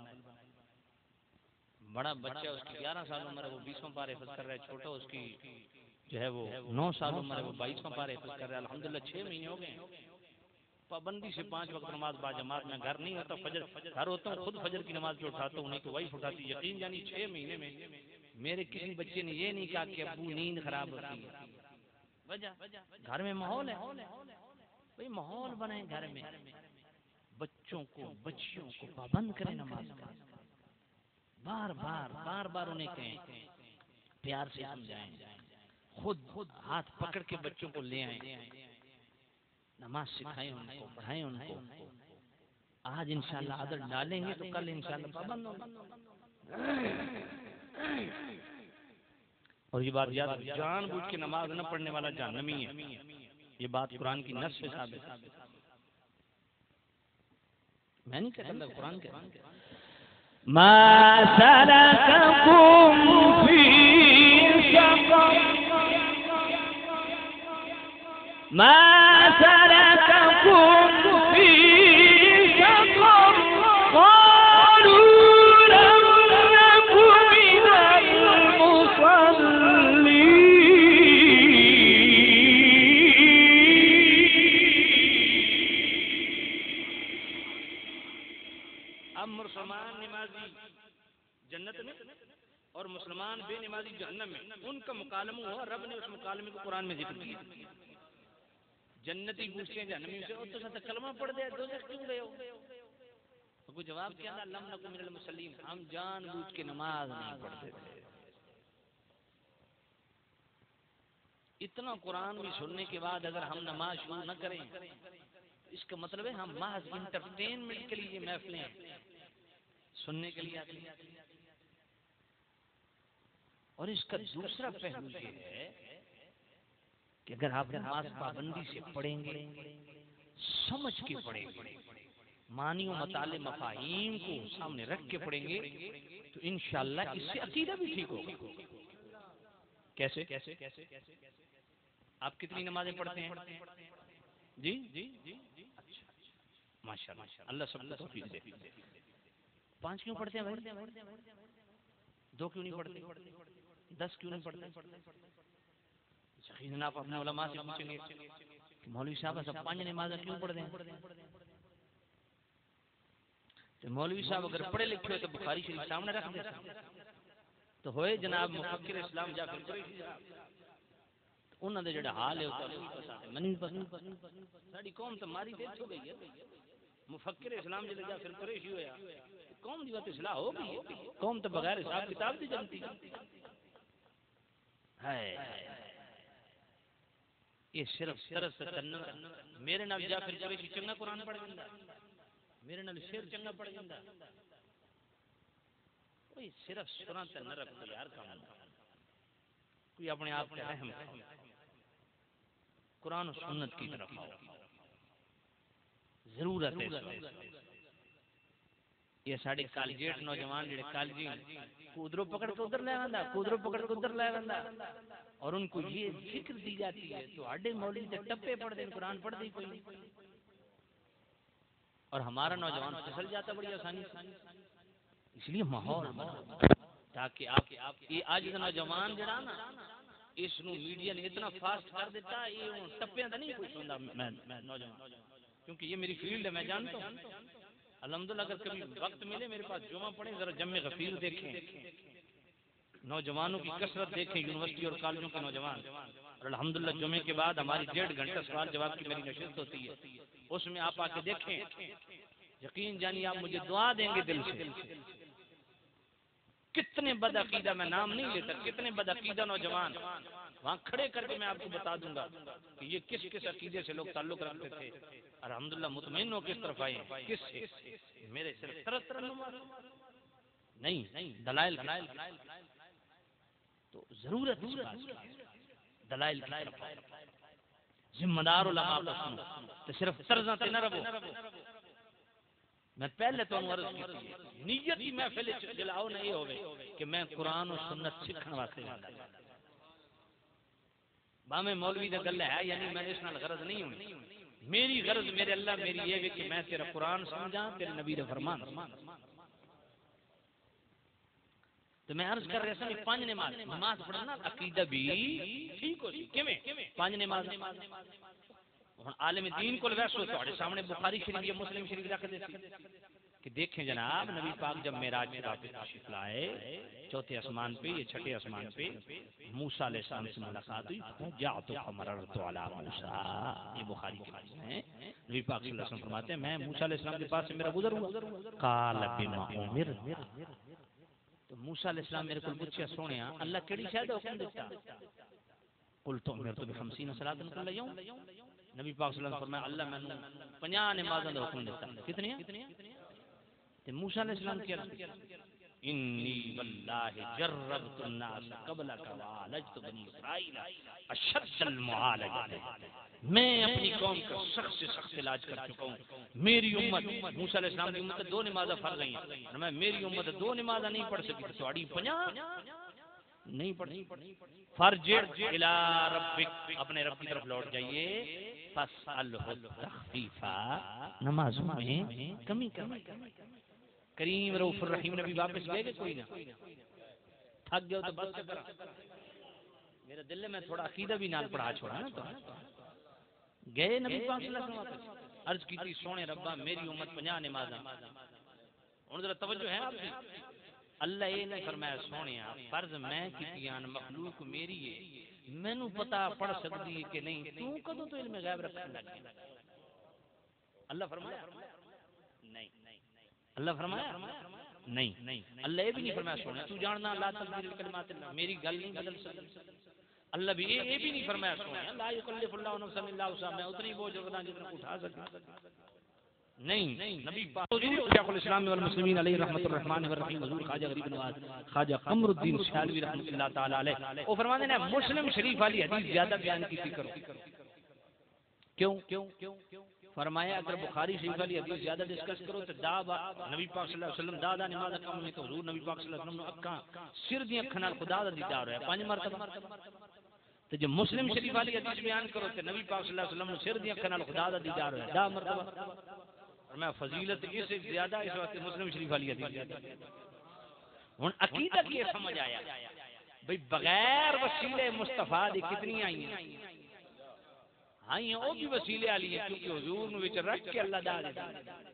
بڑا بچہ اس کی گیارہ سال عمر ہے وہ بیسواں پارے حفظ کر رہا ہے چھوٹا اس کی جو ہے وہ نو سال عمر ہے وہ بائیسواں پارے حفظ کر رہا ہے الحمدللہ چھ مہینے ہو گئے پابندی سے پانچ وقت نماز با جماعت میں گھر نہیں ہوتا فجر گھر ہوتا ہوں خود فجر کی نماز پہ اٹھاتا ہوں نہیں تو وہی اٹھاتی یقین جانی چھ مہینے میں میرے کسی بچے نے یہ نہیں کہا کہ ابو نیند خراب ہوتی ہے وجہ گھر میں ماحول ہے بھئی ماحول بنے گھر میں بچوں کو بچیوں کو پابند کریں نماز کا، بار بار بار بار انہیں کہیں، پیار سے سمجھائیں، خود خود ہاتھ پکڑ کے بچوں کو لے آئیں، نماز سکھائیں ان کو، پڑھائیں ان کو. آج انشاءاللہ عادت ڈالیں گے تو کل انشاءاللہ پابند ہوں گے. اور یہ بات یاد رکھیں، جان بوجھ کے نماز نہ پڑھنے والا جہنمی ہے. یہ بات قرآن کی نص سے ثابت ہے، میں نہیں کہتا، اللہ قرآن کہتا ہے. ما سلككم في سقر ما سلككم في سقر قالوا لم نك من المصلين. اب مسلمان نمازی جنت میں اور مسلمان بے نمازی جہنم میں، ان کا مکالمہ ہوا. رب نے اس مکالمے کو قرآن میں ذکر کیا. جنتی پوچھتے ہیں جہنمی سے، اور تو ساتھ کلمہ پڑھ دیا، دوزخ کیوں گئے ہو؟ کوئی جواب کیا تھا؟ لم نکن من المصلین، ہم جان بوجھ کے نماز نہیں پڑھتے تھے. اتنا قرآن بھی سننے کے بعد اگر ہم نماز شروع نہ کریں، اس کا مطلب ہے ہم محض انٹرٹینمنٹ کے لیے محفلیں سننے کے لیے آتے ہیں. اور اس کا دوسرا پہلو یہ ہے کہ اگر آپ نماز پابندی سے پڑھیں گے، سمجھ کے پڑھیں گے، معنی و مطالع مفاہیم کو سامنے رکھ کے پڑھیں گے، تو انشاءاللہ اس سے عقیدہ بھی ٹھیک ہوگا. کیسے؟ آپ کتنی نمازیں پڑھتے ہیں؟ جی جی اچھا ماشاءاللہ، اللہ سب کو توفیق دے. پانچ کیوں پڑھتے ہیں بھائی؟ دو کیوں نہیں پڑھتے؟ دس کیوں نہیں پڑھتے؟ یقیناً آپ اپنے علماء سے پوچھیں گے کہ مولوی صاحب سب پانچ نمازیں کیوں پڑھتے ہیں؟ تو مولوی صاحب اگر پڑھے لکھے ہوئے تو بخاری شریف سامنے رکھ دیں تو ہوئے جناب مفکر اسلام جعفر قریشی صاحب. انہوں نے جڑا حال ہے منی ساری قوم تو ماری ڈیتھ ہو گئی ہے. مفکر اسلام جڑا جعفر قریشی ہویا، قوم دی بات اصلاح ہو گئی ہے. قوم تو بغیر حساب کتاب دی جانتی ہے. یہ صرف طرز تنر میرے نال جعفر قریشی چنگا قرآن پڑھ جاندا، میرے نال شعر چنگا پڑھ جاندا. کوئی صرف سراں تے نہ رکھ یار کام، کوئی اپنے آپ تے رحم کرو، قرآن و سنت کی طرف آؤ. ضرورت ہے. یہ ساڑے کالجیٹ نوجوان جڑے کالجی کودرو پکڑ کے ادھر لے آندا، کودرو پکڑ کے ادھر لے آندا، اور ان کو یہ فکر دی جاتی ہے تو ہڈے مولوی تے ٹپے پڑھ دیں، قرآن پڑھ دی کوئی نہیں. اور ہمارا نوجوان پھسل جاتا بڑی آسانی سے. اس لیے ماحول تاکہ آپ یہ آج کا نوجوان جڑا نا اس نو میڈیا نے اتنا فاسٹ کر دیتا، یہ ٹپیاں تو نہیں کوئی سنتا میں نوجوان، کیونکہ یہ میری فیلڈ ہے، میں جانتا ہوں. الحمدللہ اگر کبھی وقت ملے میرے پاس جمعہ پڑھیں، ذرا جمع غفیر دیکھیں، نوجوانوں کی کثرت دیکھیں، یونیورسٹی اور کالجوں کے نوجوان. اور الحمدللہ جمعے کے بعد ہماری ڈیڑھ گھنٹہ سوال جواب کی میری نشست ہوتی ہے، اس میں آپ آ کے دیکھیں، یقین جانی آپ مجھے دعا دیں گے دل سے. کتنے بدعقیدہ، میں نام نہیں لیتا، کتنے بدعقیدہ نوجوان وہاں کھڑے کر کے میں آپ کو بتا دوں گا کہ یہ کس کس عقیدے سے لوگ تعلق رکھتے تھے. الحمدللہ مطمئن ہو کس طرف آئے ہیں، کس سے؟ میرے صرف طرح طرح نہیں دلائل. تو ضرورت دلائل کی طرف آئے. ذمہ دار علماء کو سنو تو صرف طرزاں تے نہ رہو. میں پہلے تو عرض کی نیت ہی محفل جلاؤ نہ یہ ہوے کہ میں قرآن و سنت سیکھنے واسطے آندا. باویں مولوی دا گل ہے، یعنی میں اس نال غرض نہیں ہونی. میری غرض میرے اللہ میری یہ ہے کہ میں تیرا قرآن سمجھاں، تیرے نبی دا فرمان. تو میں عرض کر رہا تھا پانچ نماز نماز پڑھنا عقیدہ بھی ٹھیک ہو سی. کیویں پانچ نماز ہن عالم دین کو ویسو تہاڈے سامنے بخاری شریف یا مسلم شریف رکھ دیتی کہ دیکھیں جناب نبی پاک جب معراج سے واپس تشریف لائے چوتھے آسمان پہ یا چھٹے آسمان پہ موسیٰ علیہ السلام سے ملاقات ہوئی. جاءت فمررت علی موسیٰ، یہ بخاری کی حدیث ہے. نبی پاک صلی اللہ علیہ وسلم فرماتے ہیں میں موسیٰ علیہ السلام کے پاس سے میرا گزر ہوا قال بما امر تو موسیٰ علیہ السلام میرے کو پوچھا سونیا اللہ کیڑی شے دا حکم دیتا قلت امرت بخمسین صلاۃ کل یوم نبی پاک صلی اللہ علیہ وسلم فرمایا اللہ میں پنجاہ نمازاں دا حکم دیتا کتنی تے موسیٰ علیہ السلام کیا انی واللہ جربت الناس قبلک وعالجت بنی اسرائیل اشد المعالجہ میں اپنی قوم کا سخت سے سخت علاج کر چکا ہوں میری امت موسیٰ علیہ السلام کی امت دو نمازیں فرض ہیں میں میری امت دو نمازیں نہیں پڑھ سکی تو تھوڑی پنجاہ نہیں پڑھ فرج الی ربک اپنے رب کی طرف لوٹ جائیے فاسألہ التخفیفا نمازوں میں کمی کمی کریم رؤوف الرحیم نبی واپس گئے کہ کوئی نہ تھک گئے تو بس کرا میرے دل میں تھوڑا عقیدہ بھی نال پڑھا چھوڑا نا تو گئے نبی پاک صلی اللہ علیہ وسلم واپس عرض کی تھی سونے ربا میری امت پنجاہ نمازاں ہن ذرا توجہ ہے آپ کی اللہ یہ نہیں فرمایا سونیا فرض میں کیتیاں مخلوق میری ہے مینوں پتہ پڑھ سکتی ہے کہ نہیں تو کدوں تو علم غیب رکھن لگ گیا اللہ فرمایا نہیں اللہ فرمایا نہیں اللہ یہ بھی نہیں فرمایا سونا تو جاننا لا تبدیل کلمات اللہ میری گل نہیں بدل سکتی اللہ بھی یہ بھی نہیں فرمایا سونا لا یکلف اللہ نفسا الا وسعها میں اتنی بوجھ رکھنا جتنا اٹھا سکتا نہیں نبی پاک شیخ الاسلام والمسلمین علیہ رحمۃ الرحمن الرحیم حضور خواجہ غریب نواز خواجہ قمر الدین سیالوی رحمۃ اللہ تعالی علیہ وہ فرماتے ہیں مسلم شریف والی حدیث زیادہ بیان کی کرو کیوں کیوں فرمایا اگر بخاری شریف والی حدیث زیادہ ڈسکس کرو تو دا نبی پاک صلی اللہ علیہ وسلم دا دا نماز کم نہیں تو حضور نبی پاک صلی اللہ علیہ وسلم اکھاں سر دی اکھاں نال خدا دا دیدار ہویا پانچ مرتبہ تو جب مسلم شریف والی حدیث بیان کرو تو نبی پاک صلی اللہ علیہ وسلم سر دی اکھاں نال خدا دا دیدار ہویا دا مرتبہ اور میں فضیلت اس سے زیادہ اس وقت مسلم شریف والی حدیث ہن عقیدہ کی سمجھ آیا بھئی بغیر وسیلے مصطفیٰ دی کتنی آئی ہیں ہاں یہ وہ بھی وسیلے والی ہیں کیونکہ حضور نے وچ رکھ کے اللہ دا دیتا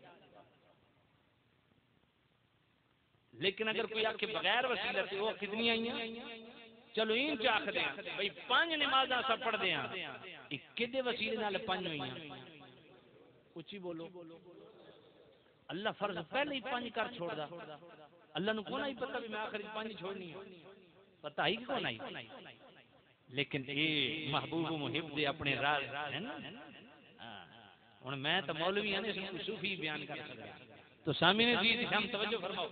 لیکن اگر کوئی آکھے بغیر وسیلے سے وہ کتنی آئی ہیں چلو این چاک دیں بھئی پانچ نمازاں سب پڑھ دیں ایک کدے وسیلے نال پانچ ہوئی ہیں اچھی بولو اللہ فرض پہلے ہی پانچ کر چھوڑ دا اللہ نے کون آئی پتہ بھی میں آخری پانچ چھوڑنی ہے پتہ ہی کون آئی لیکن یہ محبوب و محب دے اپنے راز ہے نا ہن میں تو مولوی ہیں اس کو صوفی بیان کر سکتا تو سامنے جی ہم توجہ فرماؤ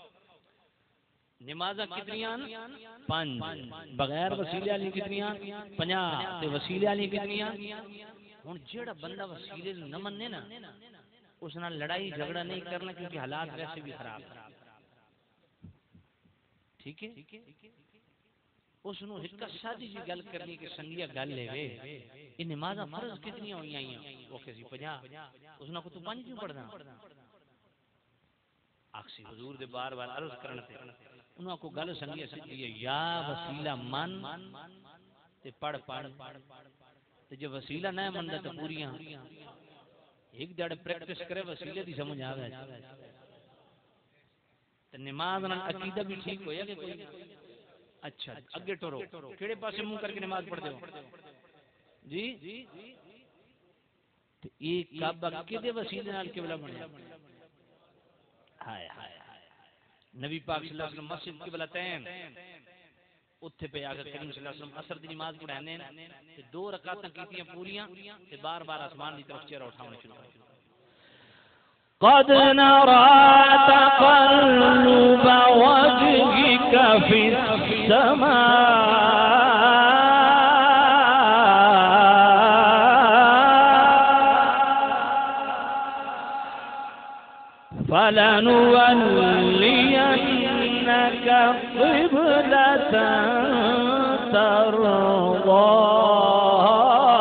نمازاں کتنیاں پانچ بغیر وسیلے والی کتنیاں پنجاہ تے وسیلے والی کتنیاں ہن جیڑا بندہ وسیلے نہ مننے نا اس نال لڑائی جھگڑا نہیں کرنا کیونکہ حالات ویسے بھی خراب ہیں ٹھیک ہے اس نو ایک سادی جی گل کرنی کہ سنگیا گل لے وے یہ نمازاں فرض کتنی ہوئی ہیں وہ کسی پنجاہ اس نہ کو تو پانچ کیوں پڑھنا اکسی حضور دے بار بار عرض کرن تے انہاں کو گل سنگیا سیدھی ہے یا وسیلہ من تے پڑھ پڑھ تے جو وسیلہ نہ مندا تے پوریاں ایک دڑ پریکٹس کرے وسیلے دی سمجھ آوے تے نماز نال عقیدہ بھی ٹھیک ہویا کہ کوئی اچھا اگے ٹرو کیڑے پاسے منہ کر کے نماز پڑھتے ہو جی تے ایک کعبہ کدے وسیلے نال قبلہ بنیا ہائے ہائے نبی پاک صلی اللہ علیہ وسلم مسجد قبلتین اتھے پہ آگے کریم صلی اللہ علیہ وسلم عصر دی نماز پڑھانے تے دو رکعتاں کیتیاں پوریاں تے بار بار آسمان دی طرف چہرہ اٹھانے شروع کر قد نرى تقلب وجهك في السماء فلنولينك قبلة ترضاها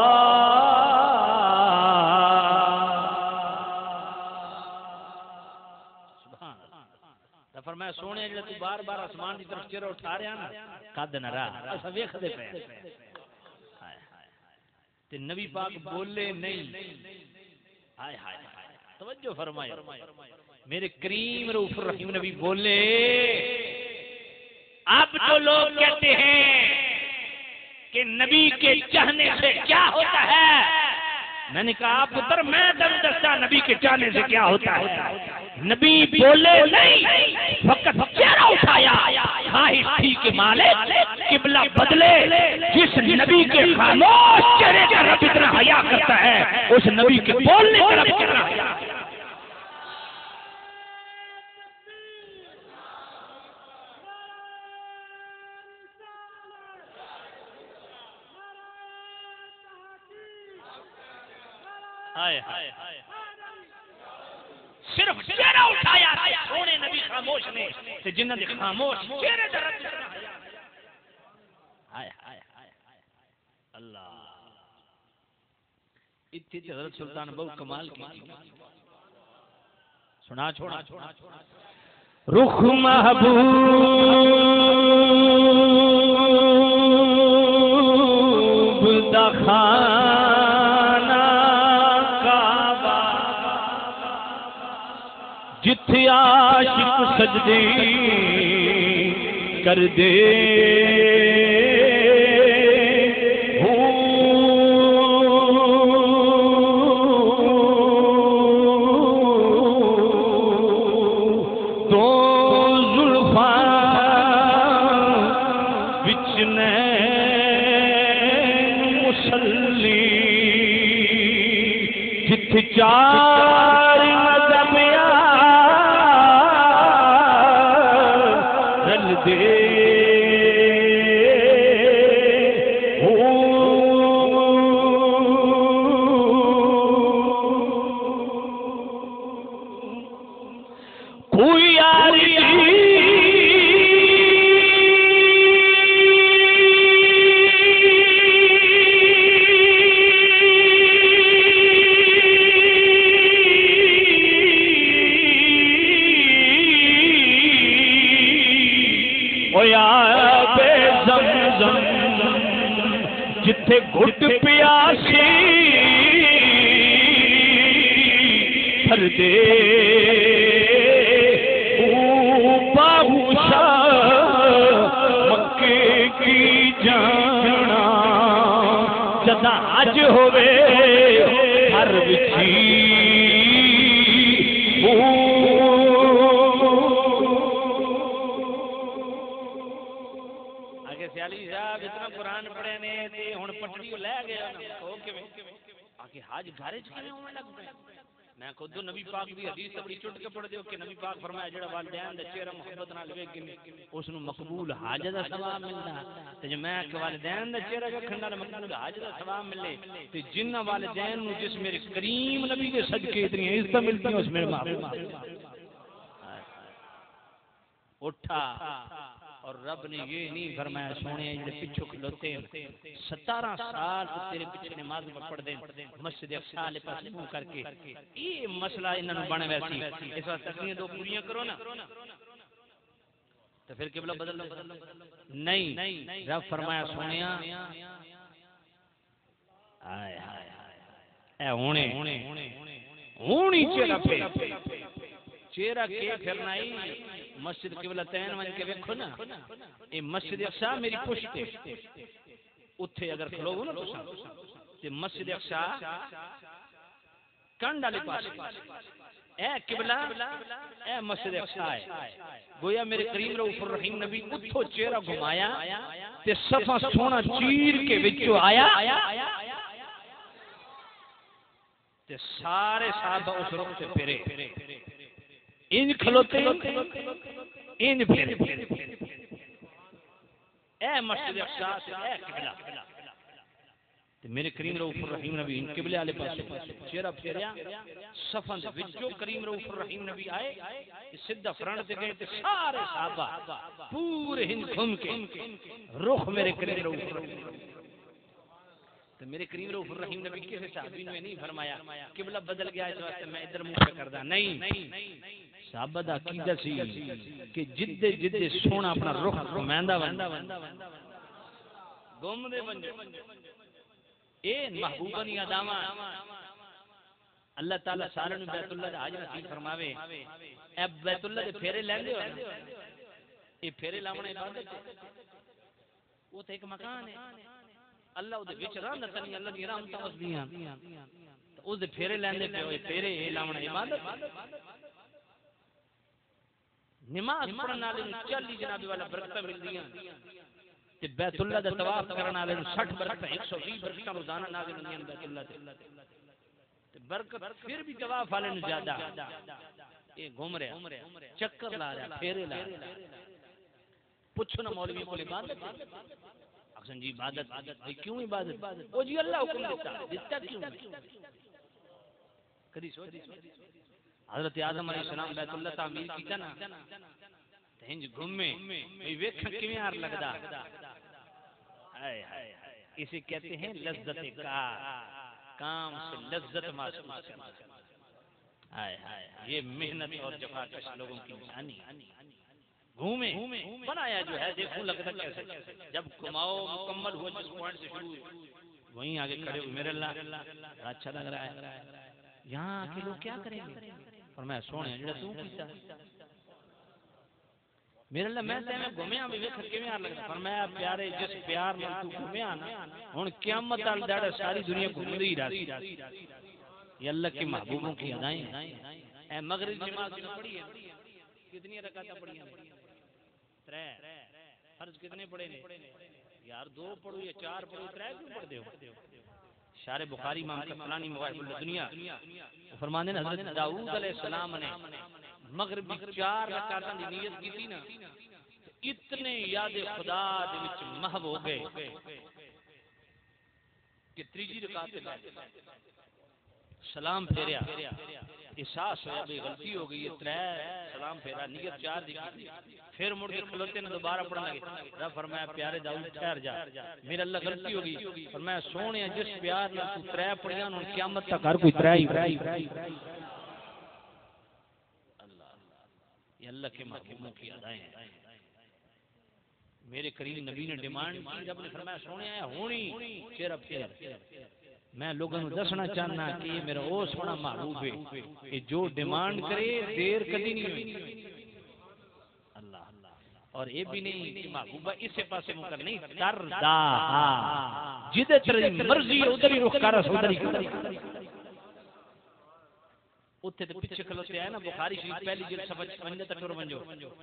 فرمایا سونے جڑا تو بار بار آسمان دی طرف چہرہ اٹھا رہا نا قد نرا اسا ویکھدے پے ہائے ہائے تے نبی پاک بولے نہیں ہائے ہائے توجہ فرمائے میرے کریم رؤوف الرحیم نبی بولے اب تو لوگ کہتے ہیں کہ نبی کے چاہنے سے کیا ہوتا ہے میں نے کہا پتر میں دم دستہ نبی کے جانے سے کیا ہوتا ہے؟ نبی بولے نہیں، فقط چہرہ اٹھایا، خواہش تھی کہ مالک قبلہ بدلے، جس نبی کے خاموش چہرے کا رب اتنا حیا کرتا ہے اس نبی کے بولنے کا رب کتنا حیا کرتا ہے۔ صرف چہرہ اٹھایا سونے نبی خاموش نے تے جنہ دے خاموش چہرے تے رب اتنا حیا۔ ہائے ہائے ہائے اللہ، اتنی حضرت سلطان بہو کمال کی سنا چھوڑا رخ محبوب دخانہ کعبہ، جتھے عاشق سجدے کر دے چار مذہبیاں رل دے کوئی یاری جتھے گھٹ پیاسی بھر دے باہوشا مکے کی جانا جدا اج ہوئے ہر وچھی سیالی صاحب اتنا قرآن پڑھے نے تے ہن پٹڑی لے گیا او کیویں آکے حج گھر وچ کیویں ہون لگ پیا؟ میں خود نبی پاک دی حدیث بڑی چٹ کے پڑھ دیو کہ نبی پاک فرمایا جڑا والدین دے چہرہ محبت نال ویکھ اس نو مقبول حج دا ثواب ملدا تے جے میں کہ والدین دے چہرہ ویکھن نال مقبول حج دا ثواب ملے تے جنہ والدین نو جس میرے کریم نبی دے صدقے اتنی عزت ملتی اس میرے محبوب اٹھا اور رب نے یہ نہیں فرمایا سونے جڑے پیچھے کھلوتے ہیں ستارہ سال تو تیرے پیچھے نماز پڑھ دیں مسجد اقصی والے پاس منہ کر کے یہ مسئلہ انہاں نوں بن ویسی اس واسطے تکلیاں دو پوریاں کرو نا تو پھر قبلہ بدل لو نہیں رب فرمایا سونیا ہائے ہائے اے ہونے ہونی چہرہ پہ چہرہ کے پھرنا ہی مسجد قبلہ تین ون کے ویکھو نا اے مسجد اقصی میری پشت ہے اوتھے اگر کھلو نا تساں تے مسجد اقصی کنڈ والے پاس اے قبلہ اے مسجد اقصی ہے گویا میرے کریم رؤوف الرحیم نبی اوتھوں چہرہ گھمایا تے صفا سونا چیر کے وچوں آیا تے سارے صحابہ اس رخ تے پھرے انج کھلوتے انج پھر اے مسجد اقصی اے قبلہ تے میرے کریم رؤوف الرحیم نبی ان قبلے والے پاس چہرہ پھیریا صفاں دے وچوں کریم رؤوف الرحیم نبی آئے سیدھا فرنٹ تے گئے تے سارے صحابہ پورے ہند گھوم کے رخ میرے کریم رؤوف الرحیم تو میرے کریم رؤوف الرحیم نبی کسی صحابی نے نہیں فرمایا قبلہ بدل گیا اس واسطے میں ادھر منہ پہ کردا نہیں صحابہ دا عقیدہ سی کہ جدے جدے سونا اپنا رخ گھمیندا وندا گم دے بن اے محبوبہ دی اداواں اللہ تعالی سارے نوں بیت اللہ دا حج نصیب فرماوے اے بیت اللہ دے پھیرے لیندے ہو نا اے پھیرے لاونا عبادت ہے وہ تے ایک مکان ہے اللہ دے وچ رحمت نہیں اللہ دی رحمتاں وسدیاں تے اس دے پھیرے لیندے پے ہوئے پھیرے لاون عبادت نماز پڑھن والے نوں چالی جناب والا برکتاں ملدیاں تے بیت اللہ دا طواف کرن والے نوں ساٹھ برکتاں ایک سو بیس برکتاں روزانہ نازل ہوندیاں بیت اللہ تے برکت پھر بھی طواف والے نوں زیادہ اے گھوم رہا چکر لا رہا پھیرے لا رہا پوچھو نا مولوی کو عبادت اکسن جی عبادت بھئی کیوں عبادت او جی اللہ حکم دیتا دیتا کیوں کدی سوچ حضرت آدم علیہ السلام بیت اللہ تعمیر کیتا نا تے ہنج گھومے بھئی ویکھن کیویں یار لگدا ہائے ہائے اسے کہتے ہیں لذت کار کام سے لذت محسوس کرنا ہائے ہائے یہ محنت اور جفاکش لوگوں کی نشانی گھومے بنایا جو ہے دیکھو لگتا کیسے جب کماؤ مکمل ہو جس پوائنٹ سے شروع وہیں آگے کھڑے ہوئے میرے اللہ اچھا لگ رہا ہے یہاں کے لوگ کیا کریں گے فرمایا سونے جڑا تو کیتا میرے اللہ میں تے میں گھومیا بھی ویکھ کیویں یار لگدا فرمایا پیارے جس پیار نال تو گھومیا نا ہن قیامت تک دڑ ساری دنیا گھومدی رہی یہ اللہ کے محبوبوں کی ادائیں اے مغرب نماز جو پڑھی ہے کتنی رکعتیں پڑھی ہیں ترے فرض کتنے پڑھے نے یار دو پڑھو یا چار پڑھو ترے کیوں پڑھتے ہو شارح بخاری امام کفلانی مواہب الدنیا فرمانے ہیں حضرت داؤد علیہ السلام نے مغرب چار رکعتاں دی نیت کی تھی نا اتنے یاد خدا دے وچ محو ہو گئے کہ تیجی رکعت سلام پھیریا احساس ہوا بھی غلطی ہو گئی ہے ترے سلام پھیرا نیت چار دی کی پھر مڑ کے کھلوتے نے دوبارہ پڑھنے لگے رب فرمایا پیارے داؤد ٹھہر جا میرے اللہ غلطی ہو گئی فرمایا سونے جس پیار نال تو ترے پڑھیاں انہوں قیامت تک ہر کوئی ترے ہی اللہ یہ اللہ کے محبوبوں کی ادائیں ہیں میرے کریم نبی نے ڈیمانڈ کی رب نے فرمایا سونے آیا ہونی چہرہ پھیر میں لوگوں کو دسنا چاہنا کہ یہ میرا وہ سونا محبوب ہے کہ جو ڈیمانڈ کرے دیر کبھی نہیں ہوئی اللہ اور یہ بھی نہیں کہ محبوبہ اسے پاسے مکر نہیں تردا جدے تیری مرضی ادھر ہی رخ کر ادھر ہی اوتھے تے پیچھے کھلوتے ہیں نا بخاری شریف پہلی جلد صفحہ پچپن تک ٹر ونجو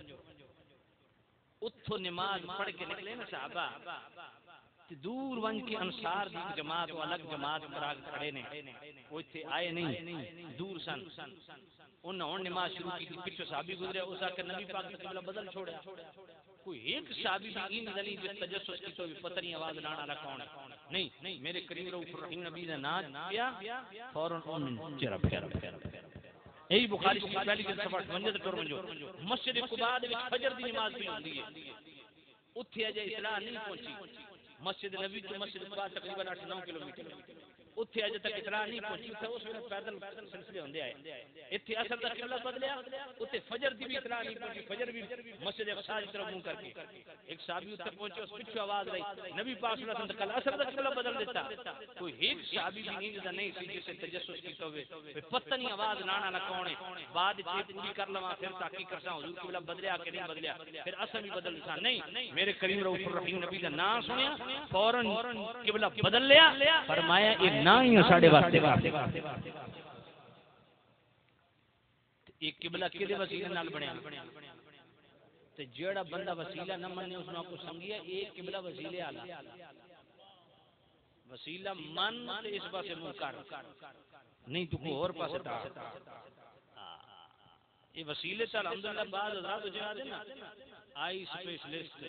اتھو نماز پڑھ کے نکلے نا صحابہ دور ون کے انصار دی جماعت و الگ جماعت پراگ کھڑے نے وہ تھے آئے نہیں دور سن انہوں نے نماز شروع کی پیچھے صحابی گزرے اس آکر نبی پاک نے قبلہ بدل چھوڑا کوئی ایک صحابی بھی ان دلی جو تجسس کی تو پتہ نہیں آواز لانا رہا کون نہیں میرے کریم رؤوف الرحیم نبی نے ناچ کیا فوراً ان چرا پھیر پھیر یہی بخاری شریف پہلی جلد صفحہ اٹھونجا ٹر ونجو مسجد قباء دے وچ فجر دی نماز پڑھی ہوندی ہے اوتھے اجے اطلاع نہیں پہنچی مسجد نبی تو مسجد قباء تقریباً آٹھ نو کلومیٹر اتھے اجے تک اطلاع نہیں پہنچی تے اس ویلے پیدل سلسلے ہوندے آئے ایتھے اثر دا قبلہ بدلیا اوتے فجر دی بھی اطلاع نہیں پہنچی فجر بھی مسجد اقصی کی طرف منہ کر کے ایک صحابی اوتے پہنچے اس پیچھے آواز رہی نبی پاک صلی اللہ علیہ وسلم کل اثر دا قبلہ بدل دیتا کوئی ایک صحابی بھی نہیں دا نہیں سی جسے تجسس کیتا ہوئے پتہ نہیں آواز لانا نہ کون ہے بعد وچ پوری کر لواں پھر تحقیق کرساں حضور قبلہ بدلیا کہ نہیں بدلیا پھر اثر بھی بدل دیتا نہیں میرے کریم رؤوف الرحیم نبی دا نام سنیا فوراً قبلہ بدل لیا فرمایا ایک نہ ہی ساڈے واسطے ایک قبلہ کدے وسیلے نال بنیا تے جیڑا بندہ وسیلہ نہ مننے اس نوں کو سمجھیا ایک قبلہ وسیلے والا وسیلہ من تے اس پاسے منہ کر نہیں تو کوئی اور پاسے تا یہ وسیلے تے الحمدللہ بعد حضرات جو ہے نا آئی اسپیشلسٹ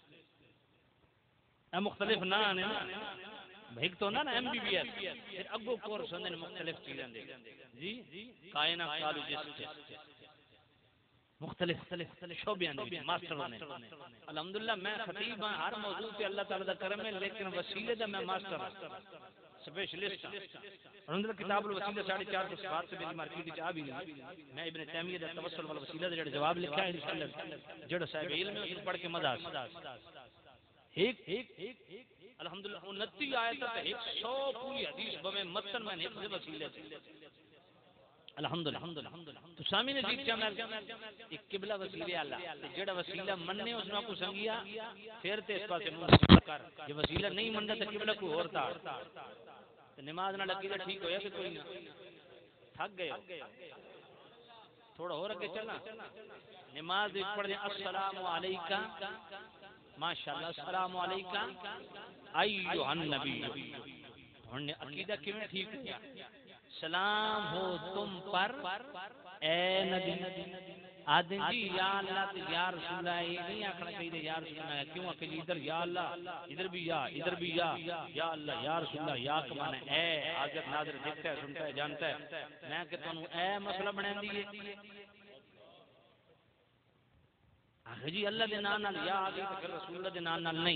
اے مختلف نہ نے ایک تو نا ایم بی بی ایس پھر اگو کورس ہوندے مختلف چیزاں دے جی کائنات کالوجسٹ مختلف شعبیاں دے ماسٹر ہونے الحمدللہ میں خطیب ہاں ہر موضوع پہ اللہ تعالی دا کرم ہے لیکن وسیلے دا میں ماسٹر ہوں سپیشلسٹ الحمدللہ کتاب الوسیلہ ساڑھے چار سو صفحات سے میری مارکیٹ وچ آ بھی نہیں میں ابن تیمیہ دا توسل والوسیلہ دا جڑا جواب لکھا ہے انشاءاللہ جڑا صاحب علم ہے اس پڑھ کے مزہ ایک ایک الحمدللہ انتی آیت ہے ایک سو پوری حدیث بمیں متن میں حفظ وسیلے سے الحمدللہ تو سامنے نے دیکھا میں ایک قبلہ وسیلے اللہ جڑا وسیلہ مننے اس کو سنگیا پھر تے اس پاسے منہ کر یہ وسیلہ نہیں مندا تے قبلہ کو اور تا تے نماز نہ لگی تے ٹھیک ہویا کہ کوئی نہ تھک گئے تھوڑا اور اگے چلنا نماز پڑھ دے السلام علیکہ ماشاءاللہ السلام علیکہ ایھا النبی ہن عقیدہ کیویں ٹھیک کیا سلام ہو تم پر اے نبی آدم جی یا اللہ یا رسول اللہ یہ نہیں آکھنا چاہیے یا رسول اللہ کیوں کہ ادھر یا اللہ ادھر بھی یا ادھر بھی یا یا اللہ یا رسول اللہ یا کا معنی اے حاضر ناظر دیکھتا ہے سنتا ہے جانتا ہے میں کہ تانوں اے مسئلہ بنا دیے آخر جی اللہ دے نام نال یا آگے تو پھر رسول اللہ دے نام نال نہیں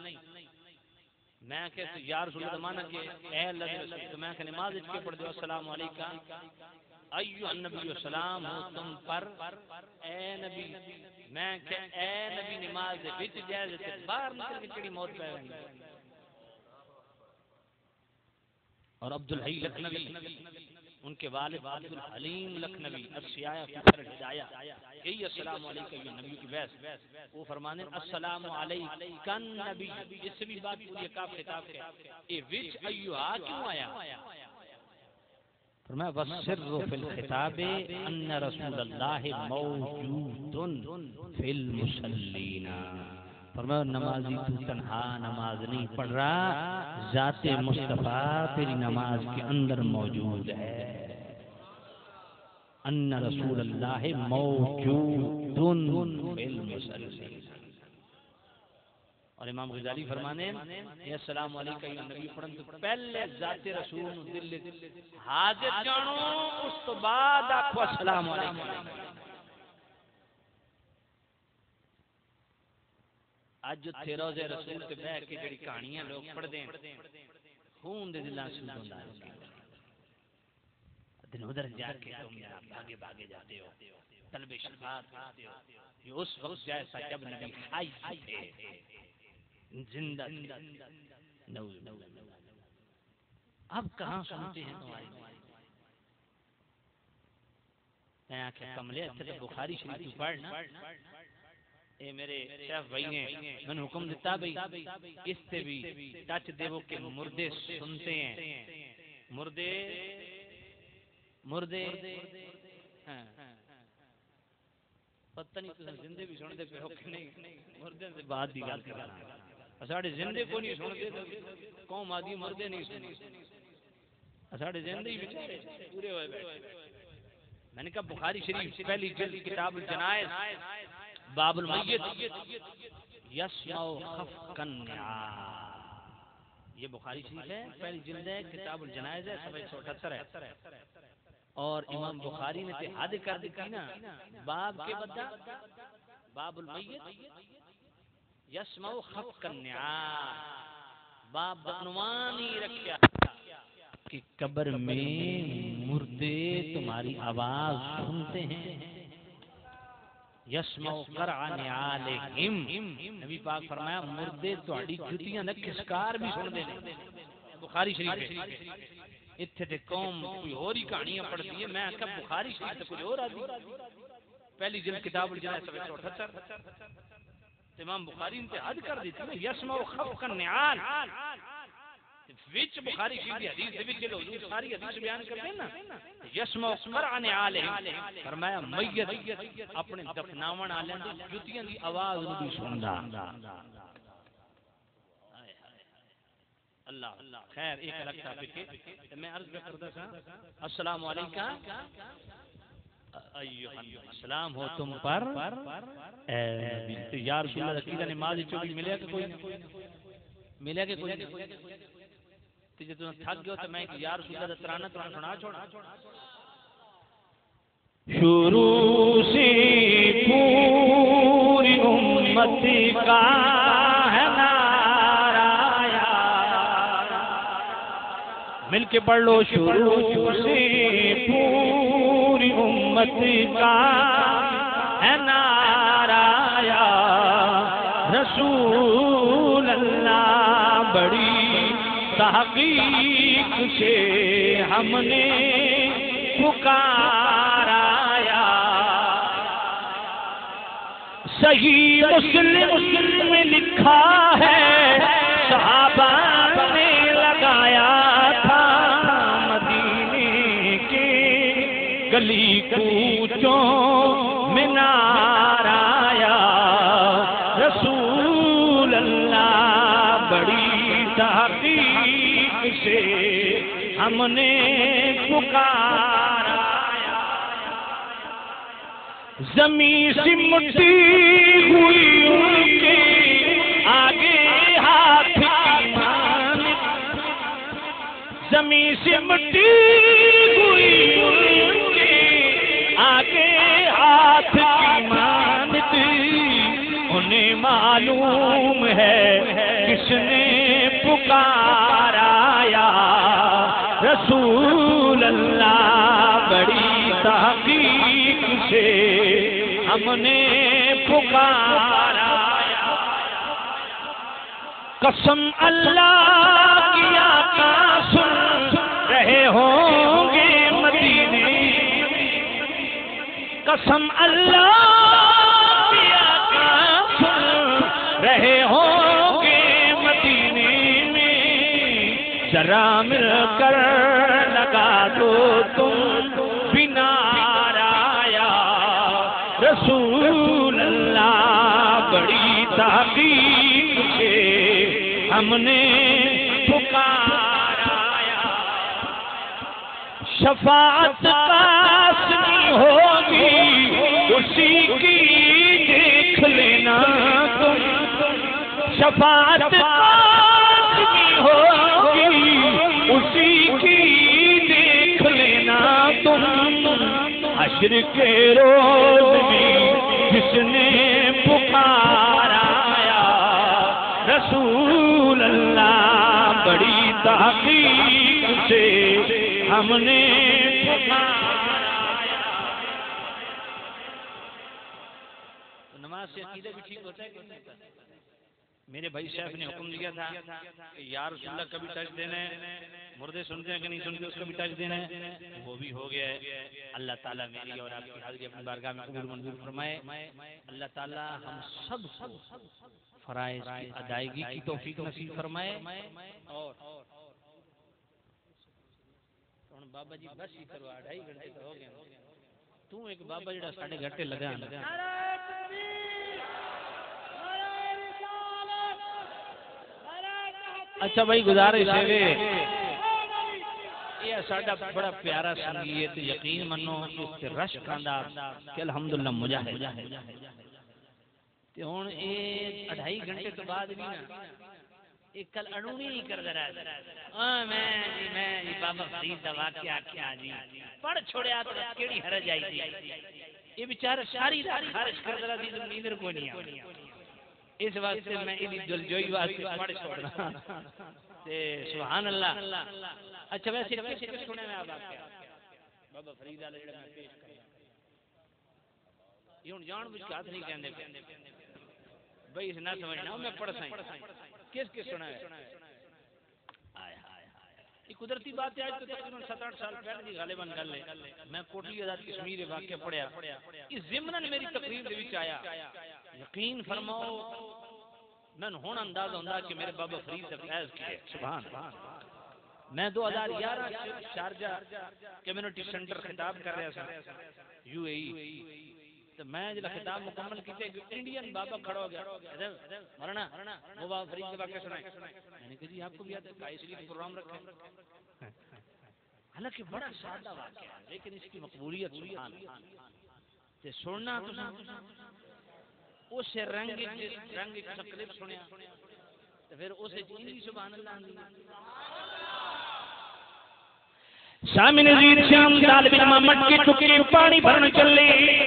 میں کہ یا رسول اللہ مانا کہ اے اللہ دے رسول تو میں کہ نماز اچھ کے پڑھ دو السلام علیکم ایھا النبی السلام ہو تم پر اے نبی میں کہ اے نبی نماز دے وچ جائز تے باہر نکل کے چڑی موت پے ہوئی اور عبدالحی لکھنوی ان کے والد عبد الحلیم لکھنوی السیاہ فی اثر الہدایہ یہی السلام علیکم یہ نبی کی بحث وہ فرمانے السلام علیکم نبی اس سے بھی بات پوری کاف خطاب ہے یہ وچ ایھا کیوں آیا فرمایا والسر فی الخطاب ان رسول اللہ موجود فی المصلین فرمایا نمازی تو تنہا نماز نہیں پڑھ رہا ذات مصطفیٰ تیری نماز کے اندر موجود ہے ان رسول اللہ موجود فی المصلین اور امام غزالی فرمانے یہ السلام علیکم یا نبی پڑھن تو پہلے ذات رسول دل حاضر جانو اس تو بعد آکھو السلام علیکم اج جو تھے روزے رسول تے بیٹھ کے جڑی کہانیاں لوگ پڑھ دیں خون دے دلاں سن ہوندا ہے دن ادھر جا کے تم بھاگے بھاگے جاتے ہو طلب شفاعت کرتے ہو یہ اس وقت جیسا جب نبی حی تھے زندہ اب کہاں سنتے ہیں تمہاری میں آنکھیں کملے تھے بخاری شریف پڑھنا اے میرے شیخ بھائی نے میں نے حکم دیتا بھائی اس سے بھی ٹچ دیو کہ مردے سنتے ہیں مردے مردے پتہ نہیں زندے بھی سن دے پہ ہو کہ نہیں مردے سے بعد دی گل کرنا اساڑے زندے کو نہیں سن دے قوم آدھی مردے نہیں سن اساڑے زندے ہی بیچارے پورے ہوئے بیٹھے میں نے کہا بخاری شریف پہلی جلد کتاب الجنائز باب المیت یسمع خفق النعال یہ بخاری شریف ہے پہلی جلد ہے کتاب الجنائز ہے صفحہ ایک سو اٹھہتر ہے اور امام بخاری نے حد کر دی نا باب کے بدا باب المیت یسمع خفق النعال باب عنوان ہی رکھا کہ قبر میں مردے تمہاری آواز سنتے ہیں یسمع قرع نعالہم نبی پاک فرمایا مردے تہاڈی جُتیاں نہ کھسکار بھی سن دے بخاری شریف ہے اتھے تے قوم کوئی اور ہی کہانیاں پڑھتی ہے میں کہ بخاری شریف تے کوئی اور آدھی پہلی جلد کتاب الجنائز صفحہ ایک سو اٹھہتر امام بخاری نے حد کر دی تھی یسمع خفق النعال وچ بخاری شریف کی حدیث دے وچ حضور ساری حدیث بیان کرتے ہیں نا یسمع قرع نعالہم فرمایا میت اپنے دفناون والے دی جُتیاں دی آواز نہیں سندا اللہ خیر ایک الگ ٹاپک ہے میں عرض کرتا تھا السلام علیکم ایھا السلام ہو تم پر اے نبی یا رسول اللہ کی نماز چوبی ملیا کہ کوئی ملیا کہ کوئی تے جے تم تھک گئے تو میں یا رسول اللہ دا ترانہ ترانہ سنا چھوڑا شروع سے پوری امت کا ہے مل کے پڑھ لو شروع سے پوری امت کا ہے نعرہ یا رسول اللہ بڑی تحقیق سے ہم نے پکارا یا صحیح مسلم میں لکھا ہے صحابہ نے لگایا تھا مدینے کے گلی کوچوں میں نعرہ یا رسول اللہ بڑی تحقیق سے ہم نے پکارا زمین سے مٹی ہوئی ان کے آگے ہاتھ کی مانت زمین سے مٹی ہوئی ان کے آگے ہاتھ کی مانت انہیں معلوم ہے کس نے پکارا یا رسول اللہ بڑی تحقیق سے ہم نے پکارا قسم اللہ کی آقا سن رہے ہوں گے مدینے قسم اللہ کی آقا سن رہے ہوں گے مدینے میں ذرا مل کر لگا دو تم بنا رسول اللہ بڑی تحقیق سے ہم نے پکارا شفاعت قاسمی ہوگی اسی کی دیکھ لینا تم شفاعت قاسمی ہوگی اسی کی دیکھ لینا تم حشر کے روز بھی جس نے پکارا یا رسول اللہ بڑی تحقیق سے ہم نے پکارا نماز سے عقیدہ بھی ٹھیک ہوتا ہے کہ نہیں ہوتا؟ میرے بھائی صاحب نے حکم دیا تھا کہ یا رسول اللہ کبھی ٹچ دینا ہے مردے سنتے ہیں کہ نہیں سنتے اس کا بھی ٹچ دینا ہے وہ بھی ہو گیا ہے اللہ تعالیٰ میری اور آپ کی حاضری اپنی بارگاہ میں قبول منظور فرمائے اللہ تعالیٰ ہم سب فرائض کی ادائیگی کی توفیق نصیب فرمائے اور بابا جی بس ہی کروا ڈھائی گھنٹے تو ہو گیا تو ایک بابا جڑا ساڑھے گھنٹے لگا اچھا بھائی گزارش ہے یہ ساڈا بڑا پیارا سنگیت یقین منو اس تے رش کھاندا کہ الحمدللہ مجاہد تے ہن اے ڈھائی گھنٹے تو بعد بھی نا ایک کل اڑونی نہیں کردا رہا ہاں میں جی میں جی بابا فرید دا واقعہ آکھیا جی پڑھ چھوڑیا تو کیڑی حرج آئی تھی یہ بیچارہ ساری رات خارج کردا رہا دی نیندر کو نہیں اس واسطے میں ادی دلجوئی واسطے پڑھ چھوڑنا تے سبحان اللہ اچھا ویسے کس کس سنے میں آپ واقعہ بابا فرید والا جڑا میں پیش کریا یہ ہن جان بوجھ کے ہاتھ نہیں کہندے بھائی اس نہ سمجھنا میں پڑھ سائیں کس کس سنا ہے آئے یہ قدرتی بات ہے آج تو تقریباً سات آٹھ سال پہلے دی غالباً گل ہے میں کوٹلی آزاد کشمیر واقعہ پڑھیا اس ضمن میری تقریر دے وچ آیا یقین فرماؤ میں ہن انداز ہوندا کہ میرے بابا فرید دا فیض کی ہے سبحان میں دو ہزار گیارہ شارجہ کمیونٹی سینٹر خطاب کر رہا تھا یو اے ای تو میں جب خطاب مکمل کیتے انڈین بابا کھڑا ہو گیا مرنا وہ بابا فرید کے واقعہ سنائے میں نے کہا جی آپ کو بھی آتا ہے اس لیے پروگرام رکھیں حالانکہ بڑا سادہ واقعہ ہے لیکن اس کی مقبولیت سبحان تے سننا تو اس رنگ جس رنگ کی تقریب سنیا تو پھر اسے جی سبحان اللہ سامنے نزیر شام طالب علم کی ٹکڑی پانی بھرنے چلے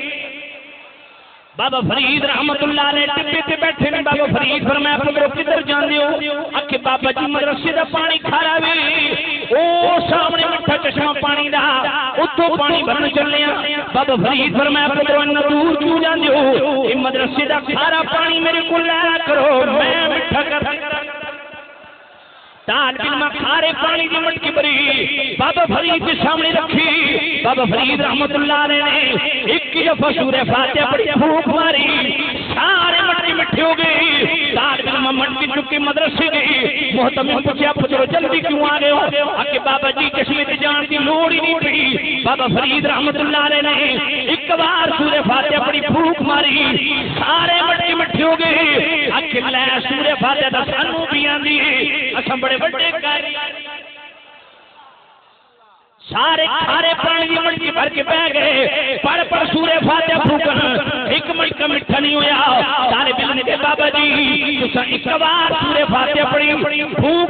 بابا فرید رحمت اللہ علیہ ٹپے تے بیٹھے نے بابا فرید فرمایا پترو کدھر جاندے ہو اکھے بابا جی مدرسے دا پانی کھارا وی او سامنے میٹھا چشمہ پانی دا اتوں پانی بھرن چلے ہیں بابا فرید فرمایا پترو ان دور کیوں جاندے ہو اے مدرسے دا کھارا پانی میرے کول لایا کرو میں میٹھا کر طالب علم کھارے پانی کی مٹکی بری بابا فرید کے سامنے رکھی. بابا فرید رحمت اللہ علیہ نے ایک کی دفعہ سورہ فاتحہ پڑھی پھونک ماری سارے مٹکی مٹھی ہو گئی. طالب علم مٹکی چکی مدرسے گئی. محتمم پوچھا پترو جلدی کیوں آ گئے ہو؟ آکے بابا جی کشمیر جان کی لوڑ ہی نہیں پڑی. بابا فرید رحمت اللہ علیہ نے ایک بار سورہ فاتحہ پڑھی پھونک ماری سارے مٹکی مٹھی ہو گئی. آکے لے سورہ فاتحہ دا سانو بھی آندی اساں بڑے بڑے کاری سارے کھارے پانی کی مٹکی بھر کے بہ گئے. پڑھ پڑھ سورہ فاتحہ پھونکن ایک مٹکا میٹھا نہیں ہویا. سارے بلنے کے بابا جی تساں ایک بار سورہ فاتحہ پڑھی پھونک